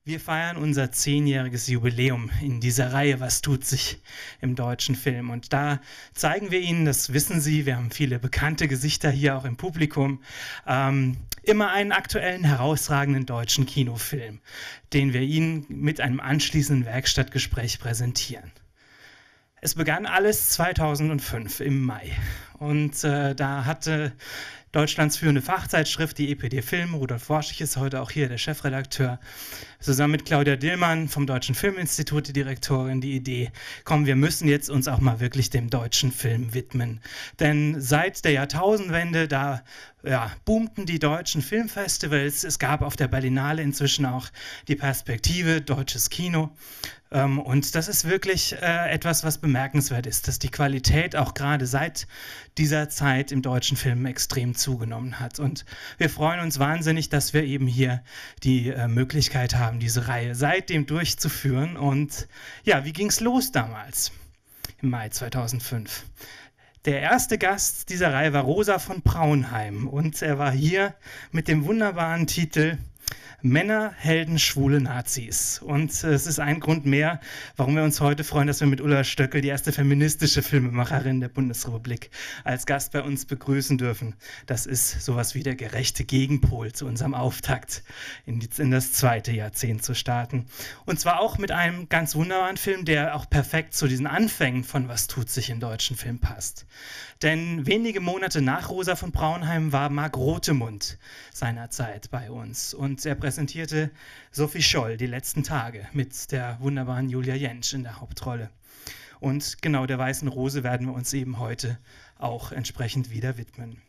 Wir feiern unser 10-jähriges Jubiläum in dieser Reihe Was tut sich im deutschen Film. Und da zeigen wir Ihnen, das wissen Sie, wir haben viele bekannte Gesichter hier auch im Publikum, immer einen aktuellen, herausragenden deutschen Kinofilm, den wir Ihnen mit einem anschließenden Werkstattgespräch präsentieren. Es begann alles 2005 im Mai und da hatte Deutschlands führende Fachzeitschrift, die EPD Film, Rudolf Worschig ist heute auch hier der Chefredakteur, zusammen mit Claudia Dillmann vom Deutschen Filminstitut, die Direktorin, die Idee, komm, wir müssen jetzt uns auch mal wirklich dem deutschen Film widmen. Denn seit der Jahrtausendwende, da boomten die deutschen Filmfestivals, es gab auf der Berlinale inzwischen auch die Perspektive Deutsches Kino. Und das ist wirklich etwas, was bemerkenswert ist, dass die Qualität auch gerade seit dieser Zeit im deutschen Film extrem zugenommen hat. Und wir freuen uns wahnsinnig, dass wir eben hier die Möglichkeit haben, diese Reihe seitdem durchzuführen. Und ja, wie ging es los damals im Mai 2005? Der erste Gast dieser Reihe war Rosa von Braunheim und er war hier mit dem wunderbaren Titel Männer, Helden, schwule Nazis. Und es ist ein Grund mehr, warum wir uns heute freuen, dass wir mit Ulla Stöckel, die erste feministische Filmemacherin der Bundesrepublik, als Gast bei uns begrüßen dürfen. Das ist sowas wie der gerechte Gegenpol zu unserem Auftakt in das zweite Jahrzehnt zu starten. Und zwar auch mit einem ganz wunderbaren Film, der auch perfekt zu diesen Anfängen von Was tut sich im deutschen Film passt. Denn wenige Monate nach Rosa von Braunheim war Marc Rothemund seinerzeit bei uns und er präsentierte Sophie Scholl die letzten Tage mit der wunderbaren Julia Jentsch in der Hauptrolle. Und genau der Weißen Rose werden wir uns eben heute auch entsprechend wieder widmen.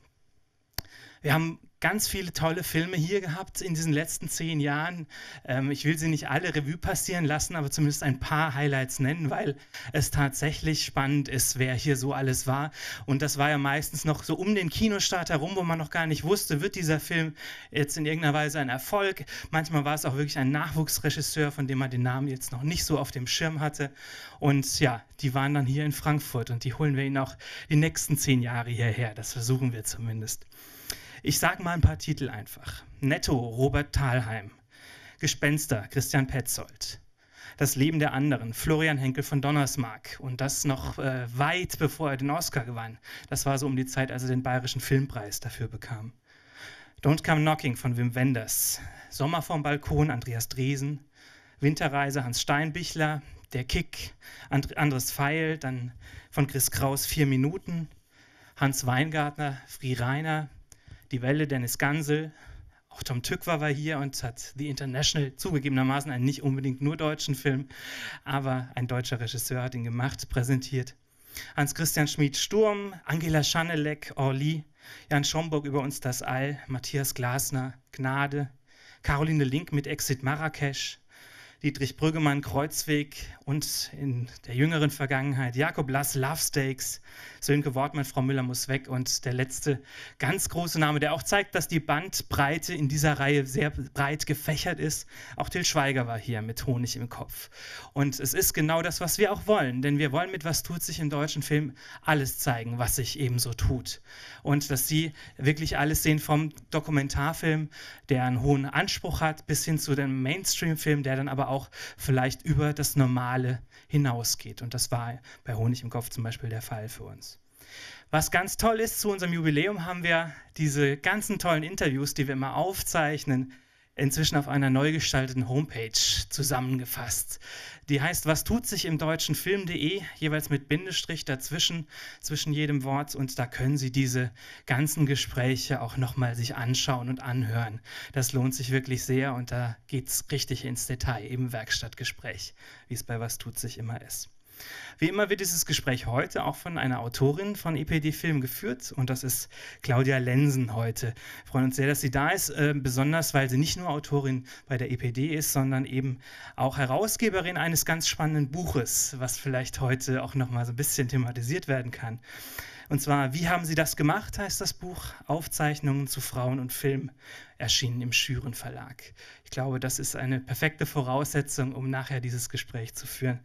Wir haben ganz viele tolle Filme hier gehabt in diesen letzten 10 Jahren. Ich will sie nicht alle Revue passieren lassen, aber zumindest ein paar Highlights nennen, weil es tatsächlich spannend ist, wer hier so alles war. Und das war ja meistens noch so um den Kinostart herum, wo man noch gar nicht wusste, wird dieser Film jetzt in irgendeiner Weise ein Erfolg. Manchmal war es auch wirklich ein Nachwuchsregisseur, von dem man den Namen jetzt noch nicht so auf dem Schirm hatte. Und ja, die waren dann hier in Frankfurt und die holen wir Ihnen auch die nächsten 10 Jahre hierher. Das versuchen wir zumindest. Ich sage mal ein paar Titel einfach. Netto, Robert Thalheim. Gespenster, Christian Petzold. Das Leben der anderen, Florian Henkel von Donnersmarck. Und das noch weit bevor er den Oscar gewann. Das war so um die Zeit, als er den Bayerischen Filmpreis dafür bekam. Don't Come Knocking von Wim Wenders. Sommer vom Balkon, Andreas Dresen. Winterreise, Hans Steinbichler. Der Kick, Andres Pfeil. Dann von Chris Kraus 4 Minuten. Hans Weingartner, Fri Reiner. Die Welle, Dennis Gansel, auch Tom Tykwer war hier und hat The International, zugegebenermaßen einen nicht unbedingt nur deutschen Film, aber ein deutscher Regisseur hat ihn gemacht, präsentiert. Hans-Christian Schmid-Sturm, Angela Schanelek, Orly, Jan Schomburg über uns das All, Matthias Glasner, Gnade, Caroline Link mit Exit Marrakesch, Dietrich Brüggemann, Kreuzweg und in der jüngeren Vergangenheit Jakob Lass, Love Stakes, Sönke Wortmann, Frau Müller muss weg und der letzte ganz große Name, der auch zeigt, dass die Bandbreite in dieser Reihe sehr breit gefächert ist. Auch Til Schweiger war hier mit Honig im Kopf. Und es ist genau das, was wir auch wollen, denn wir wollen mit Was tut sich im deutschen Film alles zeigen, was sich eben so tut. Und dass Sie wirklich alles sehen vom Dokumentarfilm, der einen hohen Anspruch hat, bis hin zu dem Mainstream-Film, der dann aber auch vielleicht über das Normale hinausgeht. Und das war bei Honig im Kopf zum Beispiel der Fall für uns. Was ganz toll ist, zu unserem Jubiläum haben wir diese ganzen tollen Interviews, die wir immer aufzeichnen, inzwischen auf einer neu gestalteten Homepage zusammengefasst. Die heißt Was tut sich im deutschen Film.de, jeweils mit Bindestrich dazwischen, zwischen jedem Wort. Und da können Sie diese ganzen Gespräche auch nochmal sich anschauen und anhören. Das lohnt sich wirklich sehr und da geht es richtig ins Detail, eben Werkstattgespräch, wie es bei Was tut sich immer ist. Wie immer wird dieses Gespräch heute auch von einer Autorin von EPD Film geführt und das ist Claudia Lensen heute. Wir freuen uns sehr, dass sie da ist, besonders weil sie nicht nur Autorin bei der EPD ist, sondern eben auch Herausgeberin eines ganz spannenden Buches, was vielleicht heute auch nochmal so ein bisschen thematisiert werden kann. Und zwar, wie haben Sie das gemacht, heißt das Buch, Aufzeichnungen zu Frauen und Film, erschienen im Schüren Verlag. Ich glaube, das ist eine perfekte Voraussetzung, um nachher dieses Gespräch zu führen.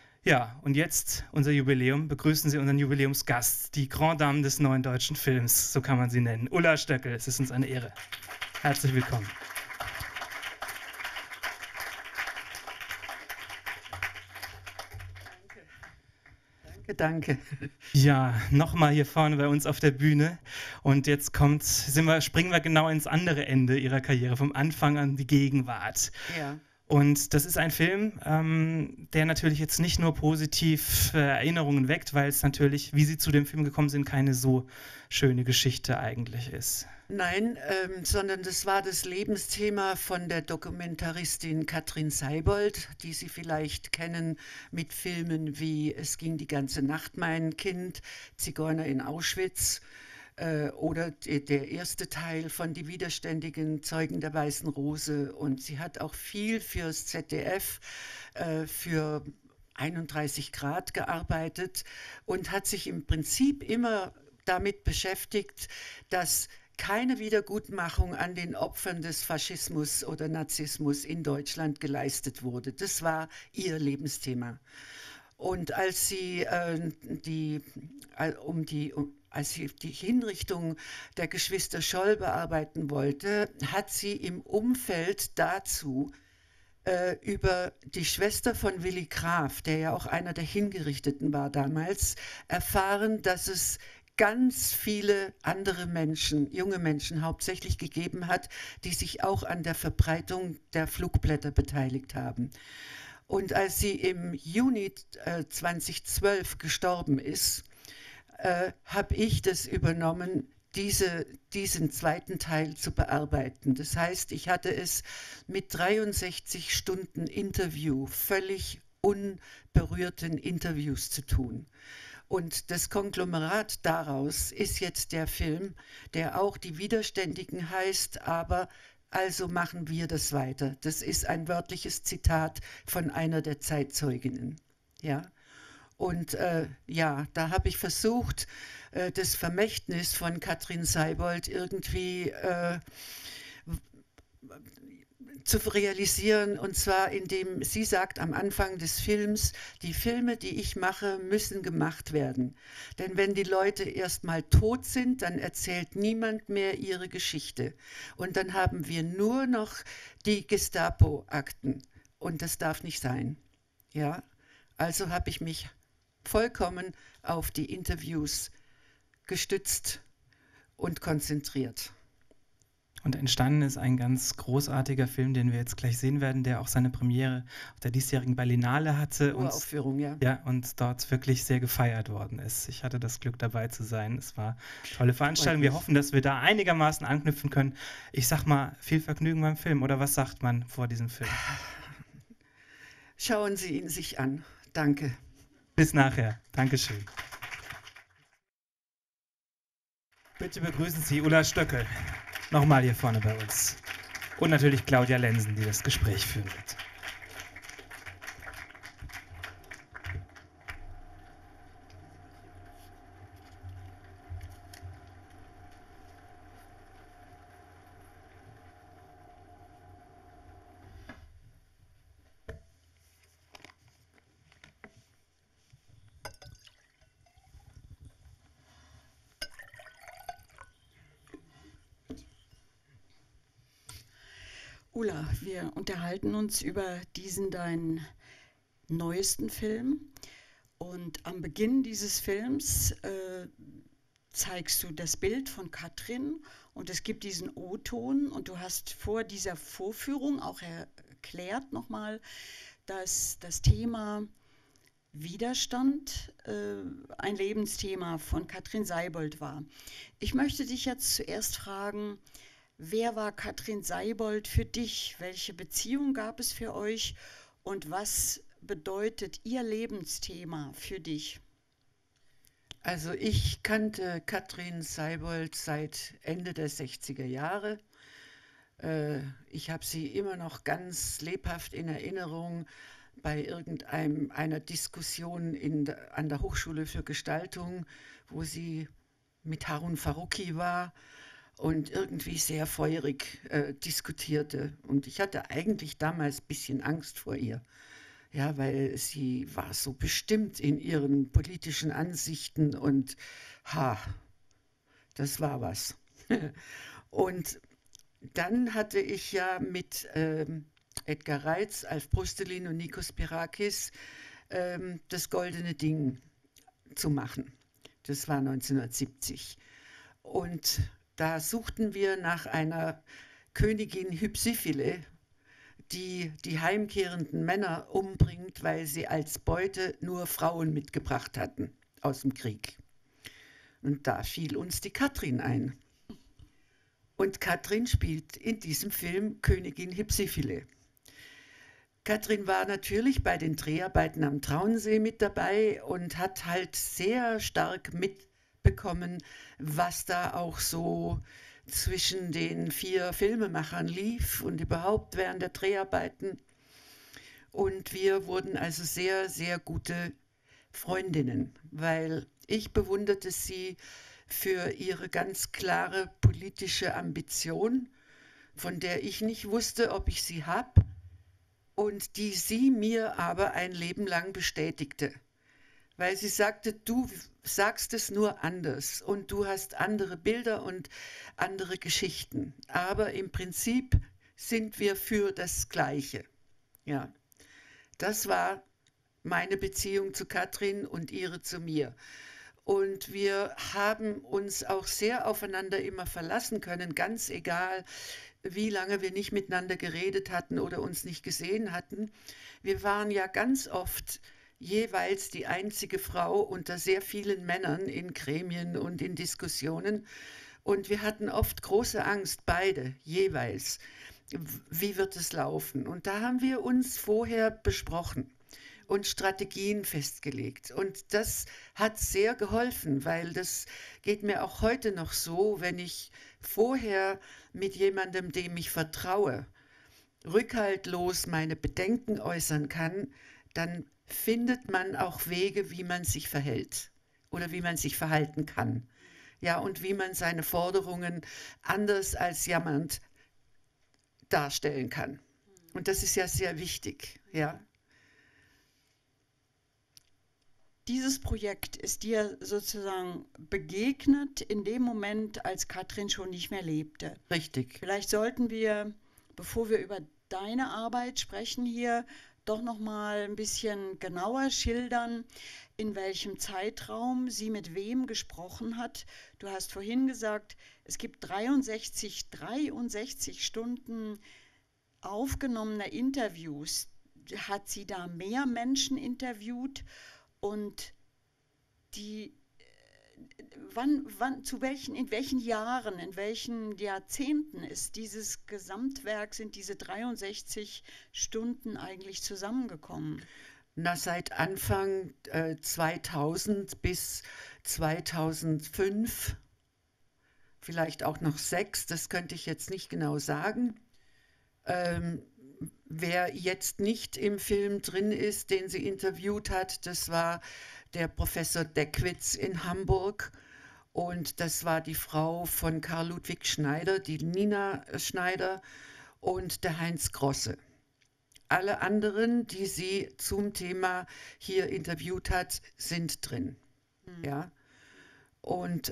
Ja, und jetzt unser Jubiläum. Begrüßen Sie unseren Jubiläumsgast, die Grand Dame des neuen deutschen Films, so kann man sie nennen, Ulla Stöckel. Es ist uns eine Ehre. Herzlich willkommen. danke. Ja, nochmal hier vorne bei uns auf der Bühne. Und jetzt springen wir genau ins andere Ende Ihrer Karriere, vom Anfang an die Gegenwart. Ja. Und das ist ein Film, der natürlich jetzt nicht nur positiv Erinnerungen weckt, weil es natürlich, wie Sie zu dem Film gekommen sind, keine so schöne Geschichte eigentlich ist. Nein, sondern das war das Lebensthema von der Dokumentaristin Katrin Seibold, die Sie vielleicht kennen mit Filmen wie Es ging die ganze Nacht, mein Kind, Zigeuner in Auschwitz oder der erste Teil von Die widerständigen Zeugen der Weißen Rose. Und sie hat auch viel fürs ZDF, für 31 Grad gearbeitet und hat sich im Prinzip immer damit beschäftigt, dass keine Wiedergutmachung an den Opfern des Faschismus oder Nazismus in Deutschland geleistet wurde. Das war ihr Lebensthema. Und als sie als sie die Hinrichtung der Geschwister Scholl bearbeiten wollte, hat sie im Umfeld dazu über die Schwester von Willy Graf, der ja auch einer der Hingerichteten war damals, erfahren, dass es ganz viele andere Menschen, junge Menschen hauptsächlich gegeben hat, die sich auch an der Verbreitung der Flugblätter beteiligt haben. Und als sie im Juni 2012 gestorben ist, habe ich das übernommen, diesen zweiten Teil zu bearbeiten. Das heißt, ich hatte es mit 63 Stunden Interview, völlig unberührten Interviews zu tun. Und das Konglomerat daraus ist jetzt der Film, der auch Die Widerständigen heißt, aber also machen wir das weiter. Das ist ein wörtliches Zitat von einer der Zeitzeuginnen. Ja. Und ja, da habe ich versucht, das Vermächtnis von Katrin Seibold irgendwie zu realisieren, und zwar indem sie sagt am Anfang des Films, die Filme, die ich mache, müssen gemacht werden. Denn wenn die Leute erstmal tot sind, dann erzählt niemand mehr ihre Geschichte. Und dann haben wir nur noch die Gestapo-Akten. Und das darf nicht sein. Ja? Also habe ich mich vollkommen auf die Interviews gestützt und konzentriert. Und entstanden ist ein ganz großartiger Film, den wir jetzt gleich sehen werden, der auch seine Premiere auf der diesjährigen Berlinale hatte. Uraufführung, ja. Ja, und dort wirklich sehr gefeiert worden ist. Ich hatte das Glück, dabei zu sein. Es war eine tolle Veranstaltung. Wir hoffen, dass wir da einigermaßen anknüpfen können. Ich sag mal, viel Vergnügen beim Film. Oder was sagt man vor diesem Film? Schauen Sie ihn sich an. Danke. Bis nachher. Dankeschön. Bitte begrüßen Sie Ulla Stöckel. Nochmal hier vorne bei uns. Und natürlich Claudia Lensen, die das Gespräch führen wird. Ulla, wir unterhalten uns über diesen deinen neuesten Film. Und am Beginn dieses Films zeigst du das Bild von Katrin und es gibt diesen O-Ton und du hast vor dieser Vorführung auch erklärt nochmal, dass das Thema Widerstand ein Lebensthema von Katrin Seibold war. Ich möchte dich jetzt zuerst fragen, wer war Katrin Seibold für dich? Welche Beziehung gab es für euch? Und was bedeutet ihr Lebensthema für dich? Also ich kannte Katrin Seibold seit Ende der 60er Jahre. Ich habe sie immer noch ganz lebhaft in Erinnerung bei irgendeiner Diskussion an der Hochschule für Gestaltung, wo sie mit Harun Farocki war und irgendwie sehr feurig diskutierte. Und ich hatte eigentlich damals ein bisschen Angst vor ihr. Ja, weil sie war so bestimmt in ihren politischen Ansichten und das war was. Und dann hatte ich ja mit Edgar Reitz, Alf Brustelin und Nikos Pirakis das Goldene Ding zu machen. Das war 1970. Und da suchten wir nach einer Königin Hypsipyle, die die heimkehrenden Männer umbringt, weil sie als Beute nur Frauen mitgebracht hatten aus dem Krieg. Und da fiel uns die Katrin ein. Und Katrin spielt in diesem Film Königin Hypsipyle. Katrin war natürlich bei den Dreharbeiten am Traunsee mit dabei und hat halt sehr stark mitbekommen, was da auch so zwischen den 4 Filmemachern lief und überhaupt während der Dreharbeiten. Und wir wurden also sehr, sehr gute Freundinnen, weil ich bewunderte sie für ihre ganz klare politische Ambition, von der ich nicht wusste, ob ich sie habe, und die sie mir aber ein Leben lang bestätigte. Weil sie sagte, du sagst es nur anders und du hast andere Bilder und andere Geschichten. Aber im Prinzip sind wir für das Gleiche. Ja, das war meine Beziehung zu Katrin und ihre zu mir. Und wir haben uns auch sehr aufeinander immer verlassen können, ganz egal, wie lange wir nicht miteinander geredet hatten oder uns nicht gesehen hatten. Wir waren ja ganz oft jeweils die einzige Frau unter sehr vielen Männern in Gremien und in Diskussionen. Und wir hatten oft große Angst, beide jeweils. Wie wird es laufen? Und da haben wir uns vorher besprochen und Strategien festgelegt. Und das hat sehr geholfen, weil das geht mir auch heute noch so, wenn ich vorher mit jemandem, dem ich vertraue, rückhaltlos meine Bedenken äußern kann, dann findet man auch Wege, wie man sich verhält oder wie man sich verhalten kann. Ja, und wie man seine Forderungen anders als jammernd darstellen kann. Und das ist ja sehr wichtig, ja. Dieses Projekt ist dir sozusagen begegnet in dem Moment, als Katrin schon nicht mehr lebte. Richtig. Vielleicht sollten wir, bevor wir über deine Arbeit sprechen hier, doch noch mal ein bisschen genauer schildern, in welchem Zeitraum sie mit wem gesprochen hat. Du hast vorhin gesagt, es gibt 63 Stunden aufgenommener Interviews. Hat sie da mehr Menschen interviewt? Und die, in welchen Jahren, in welchen Jahrzehnten ist dieses Gesamtwerk, sind diese 63 Stunden eigentlich zusammengekommen? Na, seit Anfang 2000 bis 2005, vielleicht auch noch 6, das könnte ich jetzt nicht genau sagen. Wer jetzt nicht im Film drin ist, den sie interviewt hat, das war der Professor Deckwitz in Hamburg und das war die Frau von Karl Ludwig Schneider, die Nina Schneider und der Heinz Grosse. Alle anderen, die sie zum Thema hier interviewt hat, sind drin. Ja? Und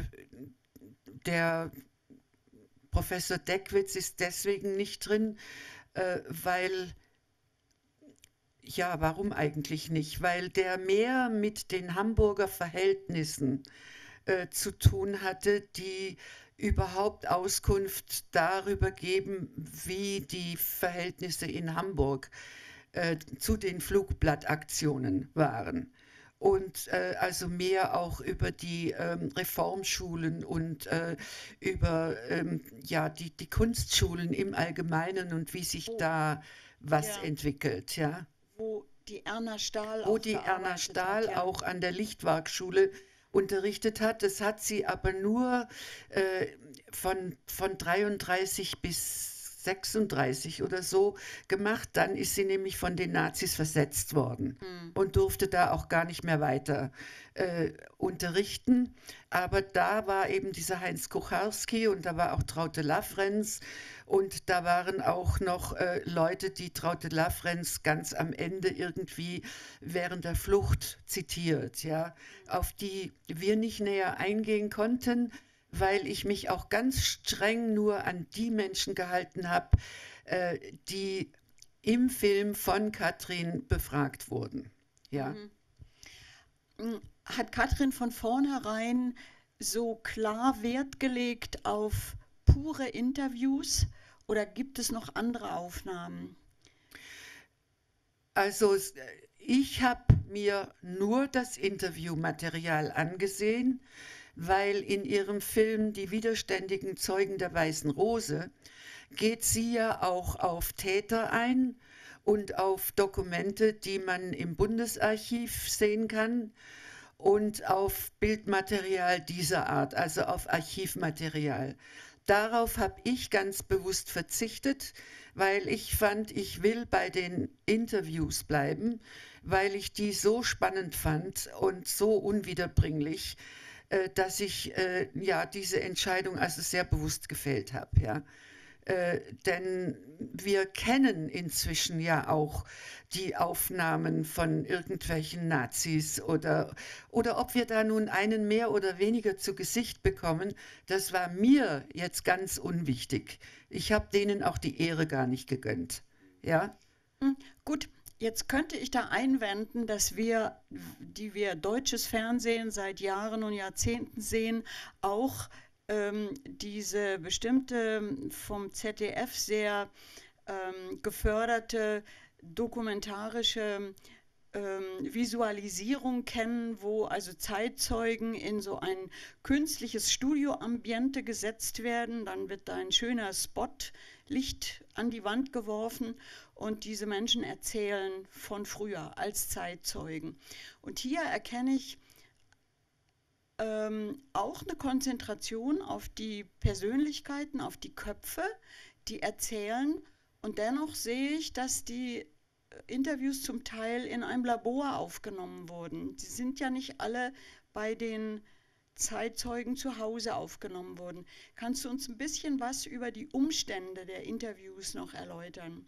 der Professor Deckwitz ist deswegen nicht drin, weil, ja, warum eigentlich nicht? Weil der mehr mit den Hamburger Verhältnissen zu tun hatte, die überhaupt Auskunft darüber geben, wie die Verhältnisse in Hamburg zu den Flugblattaktionen waren. Und also mehr auch über die Reformschulen und über ja, die Kunstschulen im Allgemeinen und wie sich da was entwickelt. Ja. Wo die Erna Stahl auch an der Lichtwarkschule unterrichtet hat. Das hat sie aber nur von 33 bis 36 oder so gemacht. Dann ist sie nämlich von den Nazis versetzt worden und durfte da auch gar nicht mehr weiter unterrichten. Aber da war eben dieser Heinz Kucharski und da war auch Traute Lafrenz und da waren auch noch Leute, die Traute Lafrenz ganz am Ende irgendwie während der Flucht zitiert, ja, auf die wir nicht näher eingehen konnten, weil ich mich auch ganz streng nur an die Menschen gehalten habe, die im Film von Katrin befragt wurden. Ja. hat Katrin von vornherein so klar Wert gelegt auf pure Interviews oder gibt es noch andere Aufnahmen? Also ich habe mir nur das Interviewmaterial angesehen, weil in ihrem Film Die widerständigen Zeugen der Weißen Rose geht sie ja auch auf Täter ein und auf Dokumente, die man im Bundesarchiv sehen kann und auf Bildmaterial dieser Art, also auf Archivmaterial. Darauf habe ich ganz bewusst verzichtet, weil ich fand, ich will bei den Interviews bleiben, weil ich die so spannend fand und so unwiederbringlich, dass ich ja diese Entscheidung also sehr bewusst gefällt habe. Ja. Denn wir kennen inzwischen ja auch die Aufnahmen von irgendwelchen Nazis oder ob wir da nun einen mehr oder weniger zu Gesicht bekommen, das war mir jetzt ganz unwichtig. Ich habe denen auch die Ehre gar nicht gegönnt. Ja? Gut, jetzt könnte ich da einwenden, dass wir, die wir deutsches Fernsehen seit Jahren und Jahrzehnten sehen, auch diese bestimmte vom ZDF sehr geförderte dokumentarische Visualisierung kennen, wo also Zeitzeugen in so ein künstliches Studioambiente gesetzt werden. Dann wird da ein schöner Spotlicht an die Wand geworfen und diese Menschen erzählen von früher als Zeitzeugen. Und hier erkenne ich auch eine Konzentration auf die Persönlichkeiten, auf die Köpfe, die erzählen. Und dennoch sehe ich, dass die Interviews zum Teil in einem Labor aufgenommen wurden. Sie sind ja nicht alle bei den Zeitzeugen zu Hause aufgenommen worden. Kannst du uns ein bisschen was über die Umstände der Interviews noch erläutern?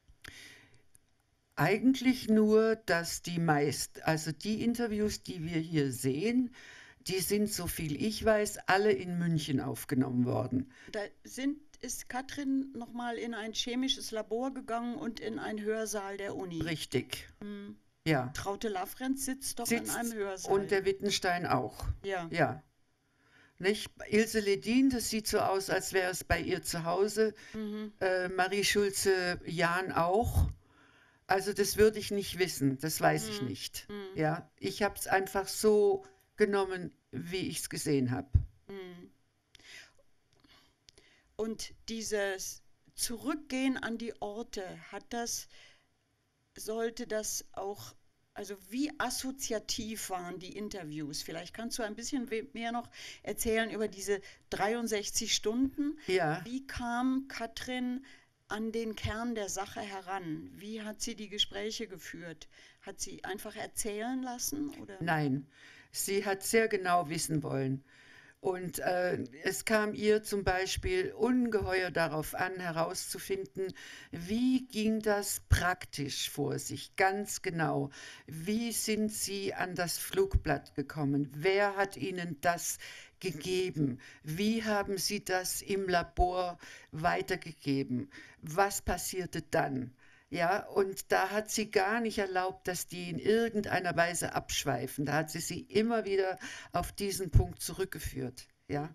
Eigentlich nur, dass also die Interviews, die wir hier sehen, die sind, so viel ich weiß, alle in München aufgenommen worden. Da ist Katrin nochmal in ein chemisches Labor gegangen und in einen Hörsaal der Uni. Richtig. Ja. Traute Laffrenz sitzt doch in einem Hörsaal. Und der Wittenstein auch. Ja. Ja. Nicht? Ilse Ledin, das sieht so aus, als wäre es bei ihr zu Hause. Marie Schulze-Jahn auch. Also das würde ich nicht wissen, das weiß ich nicht. Ja, ich habe es einfach so genommen, wie ich es gesehen habe. Und dieses Zurückgehen an die Orte, sollte das auch, also wie assoziativ waren die Interviews? Vielleicht kannst du ein bisschen mehr noch erzählen über diese 63 Stunden. Ja. Wie kam Katrin an den Kern der Sache heran? Wie hat sie die Gespräche geführt? Hat sie einfach erzählen lassen? Oder? Nein, sie hat sehr genau wissen wollen. Und es kam ihr zum Beispiel ungeheuer darauf an, herauszufinden, wie ging das praktisch vor sich, ganz genau. Wie sind Sie an das Flugblatt gekommen? Wer hat Ihnen das gegeben? Wie haben Sie das im Labor weitergegeben? Was passierte dann? Ja, und da hat sie gar nicht erlaubt, dass die in irgendeiner Weise abschweifen. Da hat sie immer wieder auf diesen Punkt zurückgeführt. Ja.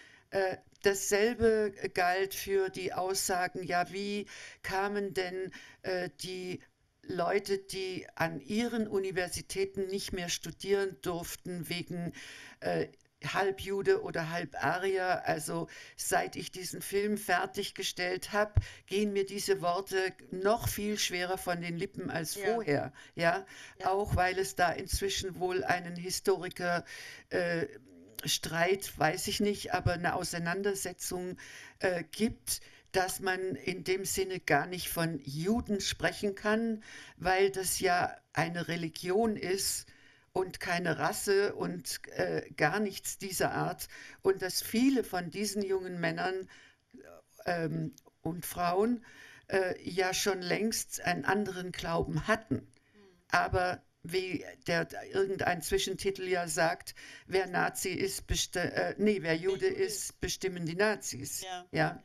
Dasselbe galt für die Aussagen, ja, wie kamen denn die Leute, die an ihren Universitäten nicht mehr studieren durften wegen halb Jude oder halb Arier. Also seit ich diesen Film fertiggestellt habe, gehen mir diese Worte noch viel schwerer von den Lippen als vorher. Ja? Auch weil es da inzwischen wohl einen Historiker Streit, weiß ich nicht, aber eine Auseinandersetzung gibt, dass man in dem Sinne gar nicht von Juden sprechen kann, weil das ja eine Religion ist und keine Rasse und gar nichts dieser Art. Und dass viele von diesen jungen Männern und Frauen ja schon längst einen anderen Glauben hatten. Aber wie irgendein Zwischentitel ja sagt, wer Nazi ist, wer Jude ist, bestimmen die Nazis. Ja.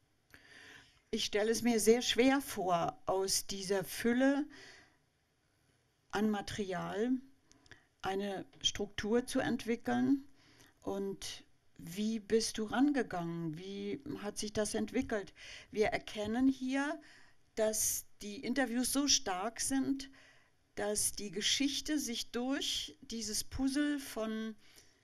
Ich stelle es mir sehr schwer vor, aus dieser Fülle an Material eine Struktur zu entwickeln. Und wie bist du rangegangen? Wie hat sich das entwickelt? Wir erkennen hier, dass die Interviews so stark sind, dass die Geschichte sich durch dieses Puzzle von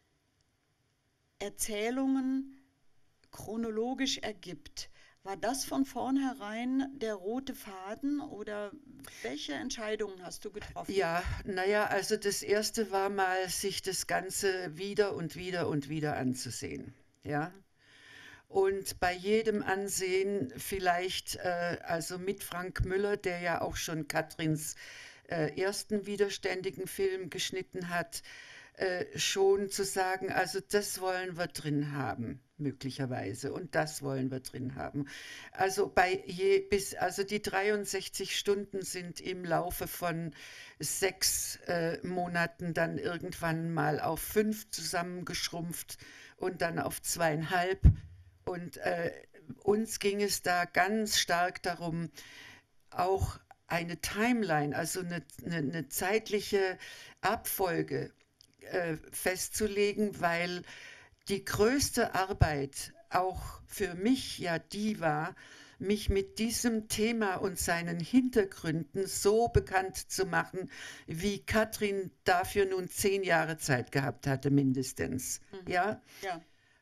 Erzählungen chronologisch ergibt. War das von vornherein der rote Faden oder welche Entscheidungen hast du getroffen? Ja, naja, also das erste war mal, sich das Ganze wieder und wieder und wieder anzusehen. Ja. Und bei jedem Ansehen vielleicht, also mit Frank Müller, der ja auch schon Katrins ersten widerständigen Film geschnitten hat, schon zu sagen, also das wollen wir drin haben, möglicherweise, und das wollen wir drin haben. Also also die 63 Stunden sind im Laufe von 6 Monaten dann irgendwann mal auf 5 zusammengeschrumpft und dann auf 2,5. Und uns ging es da ganz stark darum, auch eine Timeline, also eine zeitliche Abfolge festzulegen, weil die größte Arbeit auch für mich ja die war, mich mit diesem Thema und seinen Hintergründen so bekannt zu machen, wie Katrin dafür nun 10 Jahre Zeit gehabt hatte, mindestens. Ja? Ja.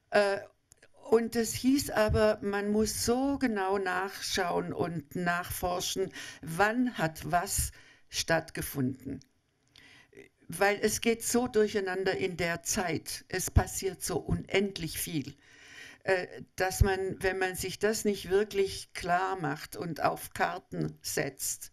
Und es hieß aber, man muss so genau nachschauen und nachforschen, wann hat was stattgefunden. Weil es geht so durcheinander in der Zeit. Es passiert so unendlich viel, dass man, wenn man sich das nicht wirklich klar macht und auf Karten setzt,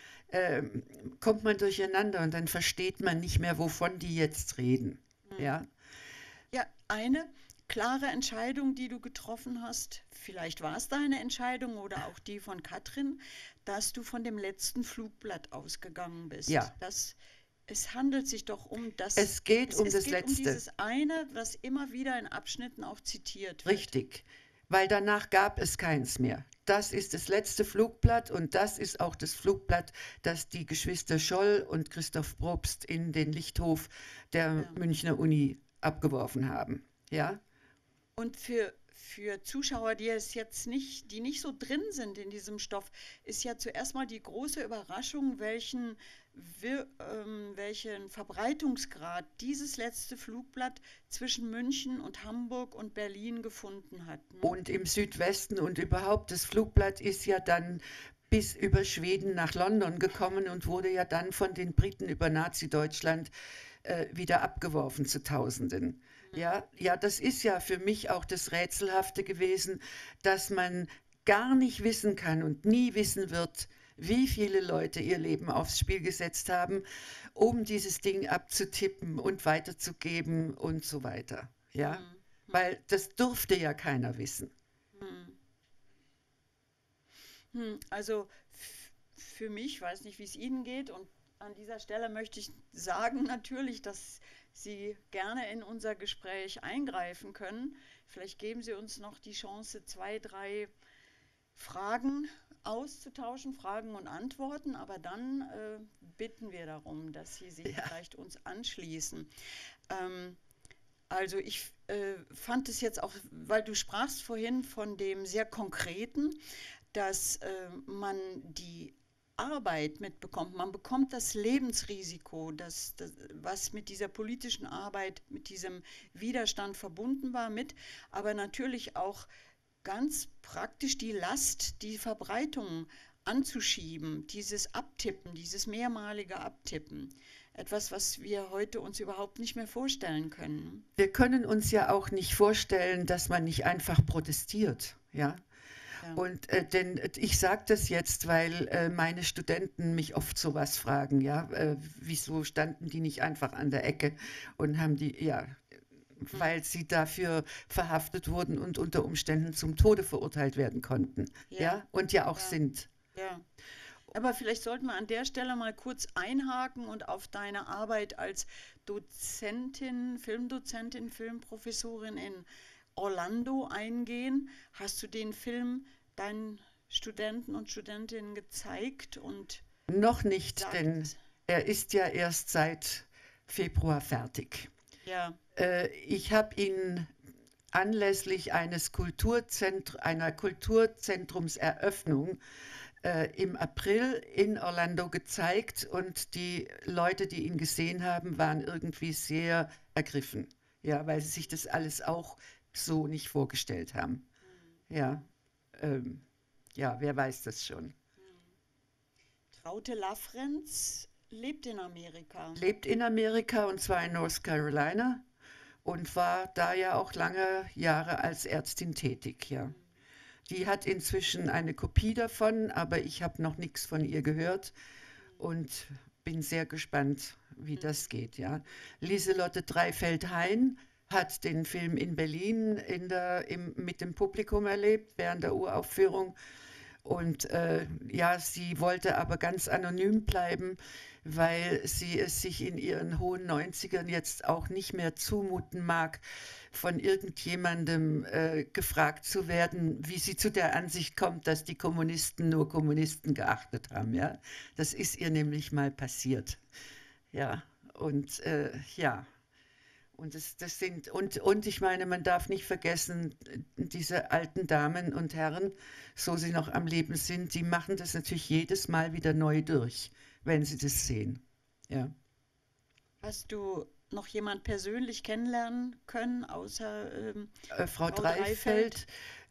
kommt man durcheinander und dann versteht man nicht mehr, wovon die jetzt reden. Ja? Ja, eine klare Entscheidung, die du getroffen hast, vielleicht war es deine Entscheidung oder auch die von Katrin, dass du von dem letzten Flugblatt ausgegangen bist. Ja. Es handelt sich doch um das. Es geht um das geht Letzte. Um dieses eine, was immer wieder in Abschnitten auch zitiert wird. Richtig, weil danach gab es keins mehr. Das ist das letzte Flugblatt und das ist auch das Flugblatt, das die Geschwister Scholl und Christoph Probst in den Lichthof der Münchner Uni abgeworfen haben. Ja? Und für Zuschauer, die nicht so drin sind in diesem Stoff, ist ja zuerst mal die große Überraschung, welchen Verbreitungsgrad dieses letzte Flugblatt zwischen München und Hamburg und Berlin gefunden hat. Ne? Und im Südwesten und überhaupt, das Flugblatt ist ja dann bis über Schweden nach London gekommen und wurde ja dann von den Briten über Nazi-Deutschland wieder abgeworfen zu Tausenden. Ja, das ist ja für mich auch das Rätselhafte gewesen, dass man gar nicht wissen kann und nie wissen wird, wie viele Leute ihr Leben aufs Spiel gesetzt haben, um dieses Ding abzutippen und weiterzugeben und so weiter. Ja, weil das durfte ja keiner wissen. Also für mich, ich weiß nicht, wie es Ihnen geht, und an dieser Stelle möchte ich sagen natürlich, dass Sie gerne in unser Gespräch eingreifen können. Vielleicht geben Sie uns noch die Chance, 2, 3 Fragen auszutauschen, Fragen und Antworten, aber dann bitten wir darum, dass Sie sich vielleicht uns anschließen. Also ich fand es jetzt auch, weil du sprachst vorhin von dem sehr Konkreten, dass man die Arbeit mitbekommt. Man bekommt das Lebensrisiko, was mit dieser politischen Arbeit, mit diesem Widerstand verbunden war, mit, aber natürlich auch ganz praktisch die Last, die Verbreitung anzuschieben, dieses Abtippen, dieses mehrmalige Abtippen. Etwas, was wir heute uns überhaupt nicht mehr vorstellen können. Wir können uns ja auch nicht vorstellen, dass man nicht einfach protestiert, ja. Und denn ich sage das jetzt, weil meine Studenten mich oft sowas fragen, ja, wieso standen die nicht einfach an der Ecke und haben weil sie dafür verhaftet wurden und unter Umständen zum Tode verurteilt werden konnten, und ja auch sind. Ja. Aber vielleicht sollten wir an der Stelle mal kurz einhaken und auf deine Arbeit als Dozentin, Filmprofessorin in Orlando eingehen. Hast du den Film deinen Studenten und Studentinnen gezeigt? Und noch nicht, denn er ist ja erst seit Februar fertig. Ja. Ich habe ihn anlässlich einer Kulturzentrumseröffnung im April in Orlando gezeigt und die Leute, die ihn gesehen haben, waren irgendwie sehr ergriffen, ja, weil sie sich das alles auch so nicht vorgestellt haben. Ja, ja, wer weiß das schon. Traute Laffrenz lebt in Amerika. Lebt in Amerika und zwar in North Carolina und war da ja auch lange Jahre als Ärztin tätig, ja. Die hat inzwischen eine Kopie davon, aber ich habe noch nichts von ihr gehört und bin sehr gespannt, wie das geht, ja. Lieselotte Dreifeld-Hein hat den Film in Berlin mit dem Publikum erlebt während der Uraufführung. Und ja, sie wollte aber ganz anonym bleiben, weil sie es sich in ihren hohen 90ern jetzt auch nicht mehr zumuten mag, von irgendjemandem gefragt zu werden, wie sie zu der Ansicht kommt, dass die Kommunisten nur Kommunisten geachtet haben. Ja? Das ist ihr nämlich mal passiert. Ja, und ja. Und ich meine, man darf nicht vergessen, diese alten Damen und Herren, so sie noch am Leben sind, die machen das natürlich jedes Mal wieder neu durch, wenn sie das sehen. Ja. Hast du noch jemand persönlich kennenlernen können, außer Frau Dreifeld?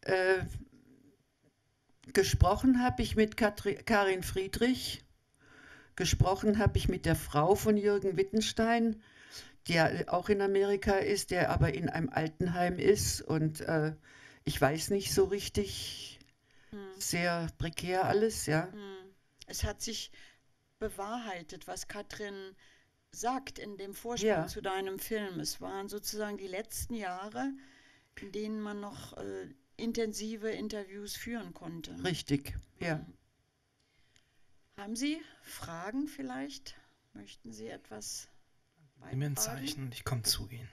Gesprochen habe ich mit Karin Friedrich, gesprochen habe ich mit der Frau von Jürgen Wittenstein, der auch in Amerika ist, der aber in einem Altenheim ist und ich weiß nicht so richtig, sehr prekär alles, ja. Es hat sich bewahrheitet, was Katrin sagt in dem Vorspann zu deinem Film. Es waren sozusagen die letzten Jahre, in denen man noch intensive Interviews führen konnte. Richtig, ja. Haben Sie Fragen vielleicht? Möchten Sie etwas Gib mir ein Zeichen und ich komme zu Ihnen.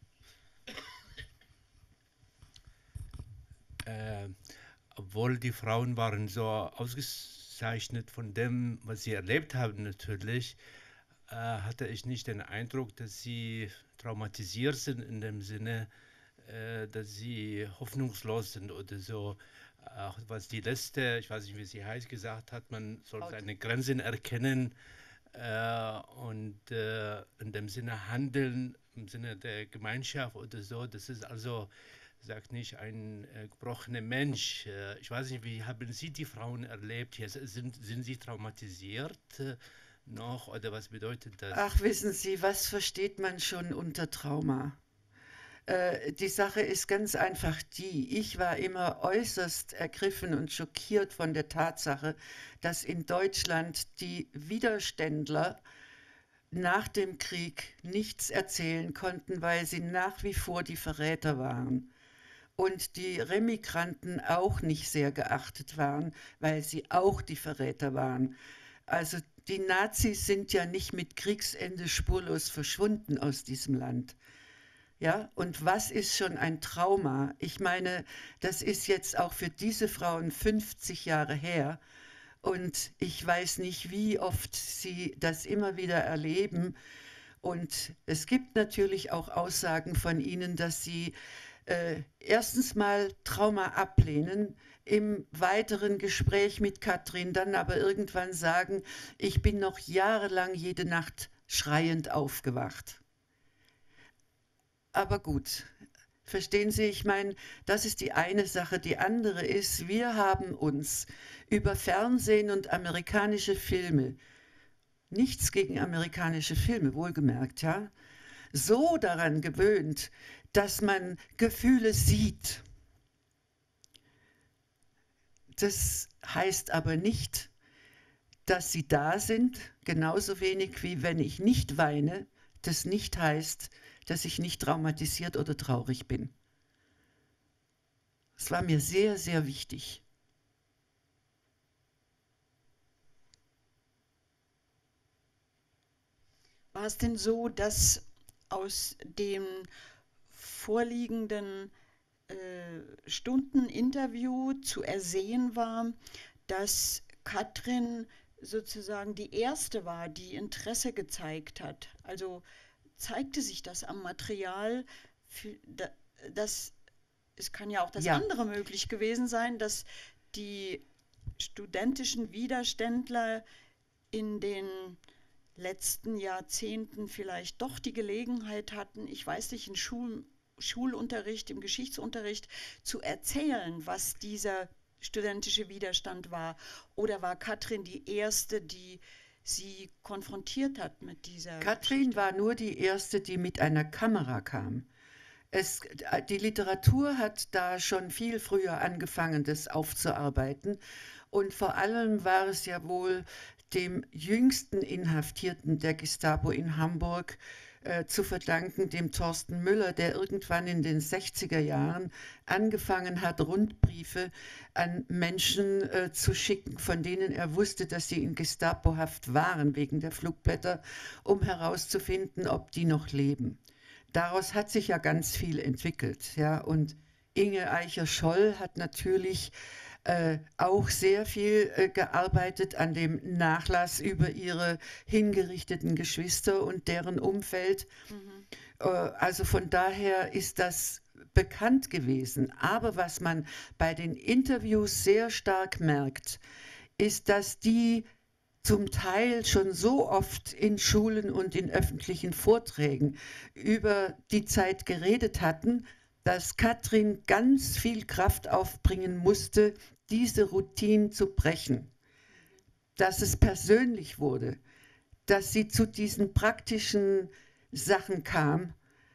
Obwohl die Frauen waren so ausgezeichnet von dem, was sie erlebt haben natürlich, hatte ich nicht den Eindruck, dass sie traumatisiert sind in dem Sinne, dass sie hoffnungslos sind oder so. Auch was die letzte, ich weiß nicht, wie sie heißt, gesagt hat, man soll seine Grenzen erkennen und in dem Sinne handeln, im Sinne der Gemeinschaft oder so. Das ist also, sagt nicht ein gebrochener Mensch. Ich weiß nicht, wie haben Sie die Frauen erlebt? Sind sie traumatisiert noch oder was bedeutet das? Ach, wissen Sie, was versteht man schon unter Trauma? Die Sache ist ganz einfach die, ich war immer äußerst ergriffen und schockiert von der Tatsache, dass in Deutschland die Widerständler nach dem Krieg nichts erzählen konnten, weil sie nach wie vor die Verräter waren. Und die Remigranten auch nicht sehr geachtet waren, weil sie auch die Verräter waren. Also die Nazis sind ja nicht mit Kriegsende spurlos verschwunden aus diesem Land. Ja, und was ist schon ein Trauma? Ich meine, das ist jetzt auch für diese Frauen 50 Jahre her. Und ich weiß nicht, wie oft sie das immer wieder erleben. Und es gibt natürlich auch Aussagen von ihnen, dass sie erstens mal Trauma ablehnen, im weiteren Gespräch mit Katrin dann aber irgendwann sagen, ich bin noch jahrelang jede Nacht schreiend aufgewacht. Aber gut, verstehen Sie, ich meine, das ist die eine Sache. Die andere ist, wir haben uns über Fernsehen und amerikanische Filme, nichts gegen amerikanische Filme, wohlgemerkt, ja, so daran gewöhnt, dass man Gefühle sieht. Das heißt aber nicht, dass sie da sind, genauso wenig wie wenn ich nicht weine, das nicht heißt, dass ich nicht traumatisiert oder traurig bin. Das war mir sehr, sehr wichtig. War es denn so, dass aus dem vorliegenden Stunden-Interview zu ersehen war, dass Katrin sozusagen die erste war, die Interesse gezeigt hat? Also zeigte sich das am Material? Es kann ja auch das Ja. andere möglich gewesen sein, dass die studentischen Widerständler in den letzten Jahrzehnten vielleicht doch die Gelegenheit hatten, ich weiß nicht, in Schulunterricht, im Geschichtsunterricht zu erzählen, was dieser studentische Widerstand war. Oder war Katrin die Erste, die sie konfrontiert hat mit dieser Katrin Geschichte? war nur die Erste, die mit einer Kamera kam. Die Literatur hat da schon viel früher angefangen, das aufzuarbeiten. Und vor allem war es ja wohl dem jüngsten Inhaftierten der Gestapo in Hamburg zu verdanken, dem Thorsten Müller, der irgendwann in den 60er Jahren angefangen hat, Rundbriefe an Menschen zu schicken, von denen er wusste, dass sie in Gestapohaft waren wegen der Flugblätter, um herauszufinden, ob die noch leben. Daraus hat sich ja ganz viel entwickelt. Ja? Und Inge Eicher-Scholl hat natürlich auch sehr viel gearbeitet an dem Nachlass über ihre hingerichteten Geschwister und deren Umfeld. Also von daher ist das bekannt gewesen. Aber was man bei den Interviews sehr stark merkt, ist, dass die zum Teil schon so oft in Schulen und in öffentlichen Vorträgen über die Zeit geredet hatten, dass Katrin ganz viel Kraft aufbringen musste, diese Routine zu brechen. Dass es persönlich wurde, dass sie zu diesen praktischen Sachen kam,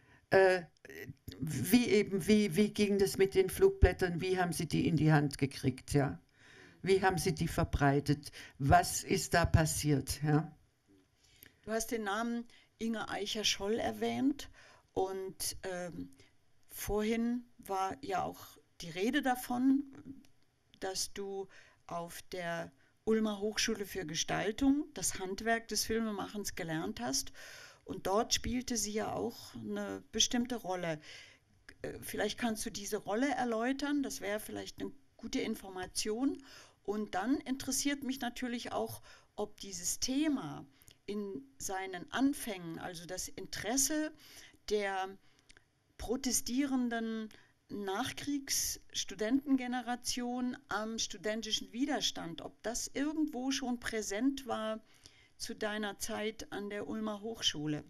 wie ging das mit den Flugblättern, wie haben sie die in die Hand gekriegt, ja? Wie haben sie die verbreitet? Was ist da passiert? Ja? Du hast den Namen Inge Eicher-Scholl erwähnt und vorhin war ja auch die Rede davon, dass du auf der Ulmer Hochschule für Gestaltung das Handwerk des Filmemachens gelernt hast und dort spielte sie ja auch eine bestimmte Rolle. Vielleicht kannst du diese Rolle erläutern, das wäre vielleicht eine gute Information. Und dann interessiert mich natürlich auch, ob dieses Thema in seinen Anfängen, also das Interesse der protestierenden Nachkriegsstudentengeneration am studentischen Widerstand, ob das irgendwo schon präsent war zu deiner Zeit an der Ulmer Hochschule.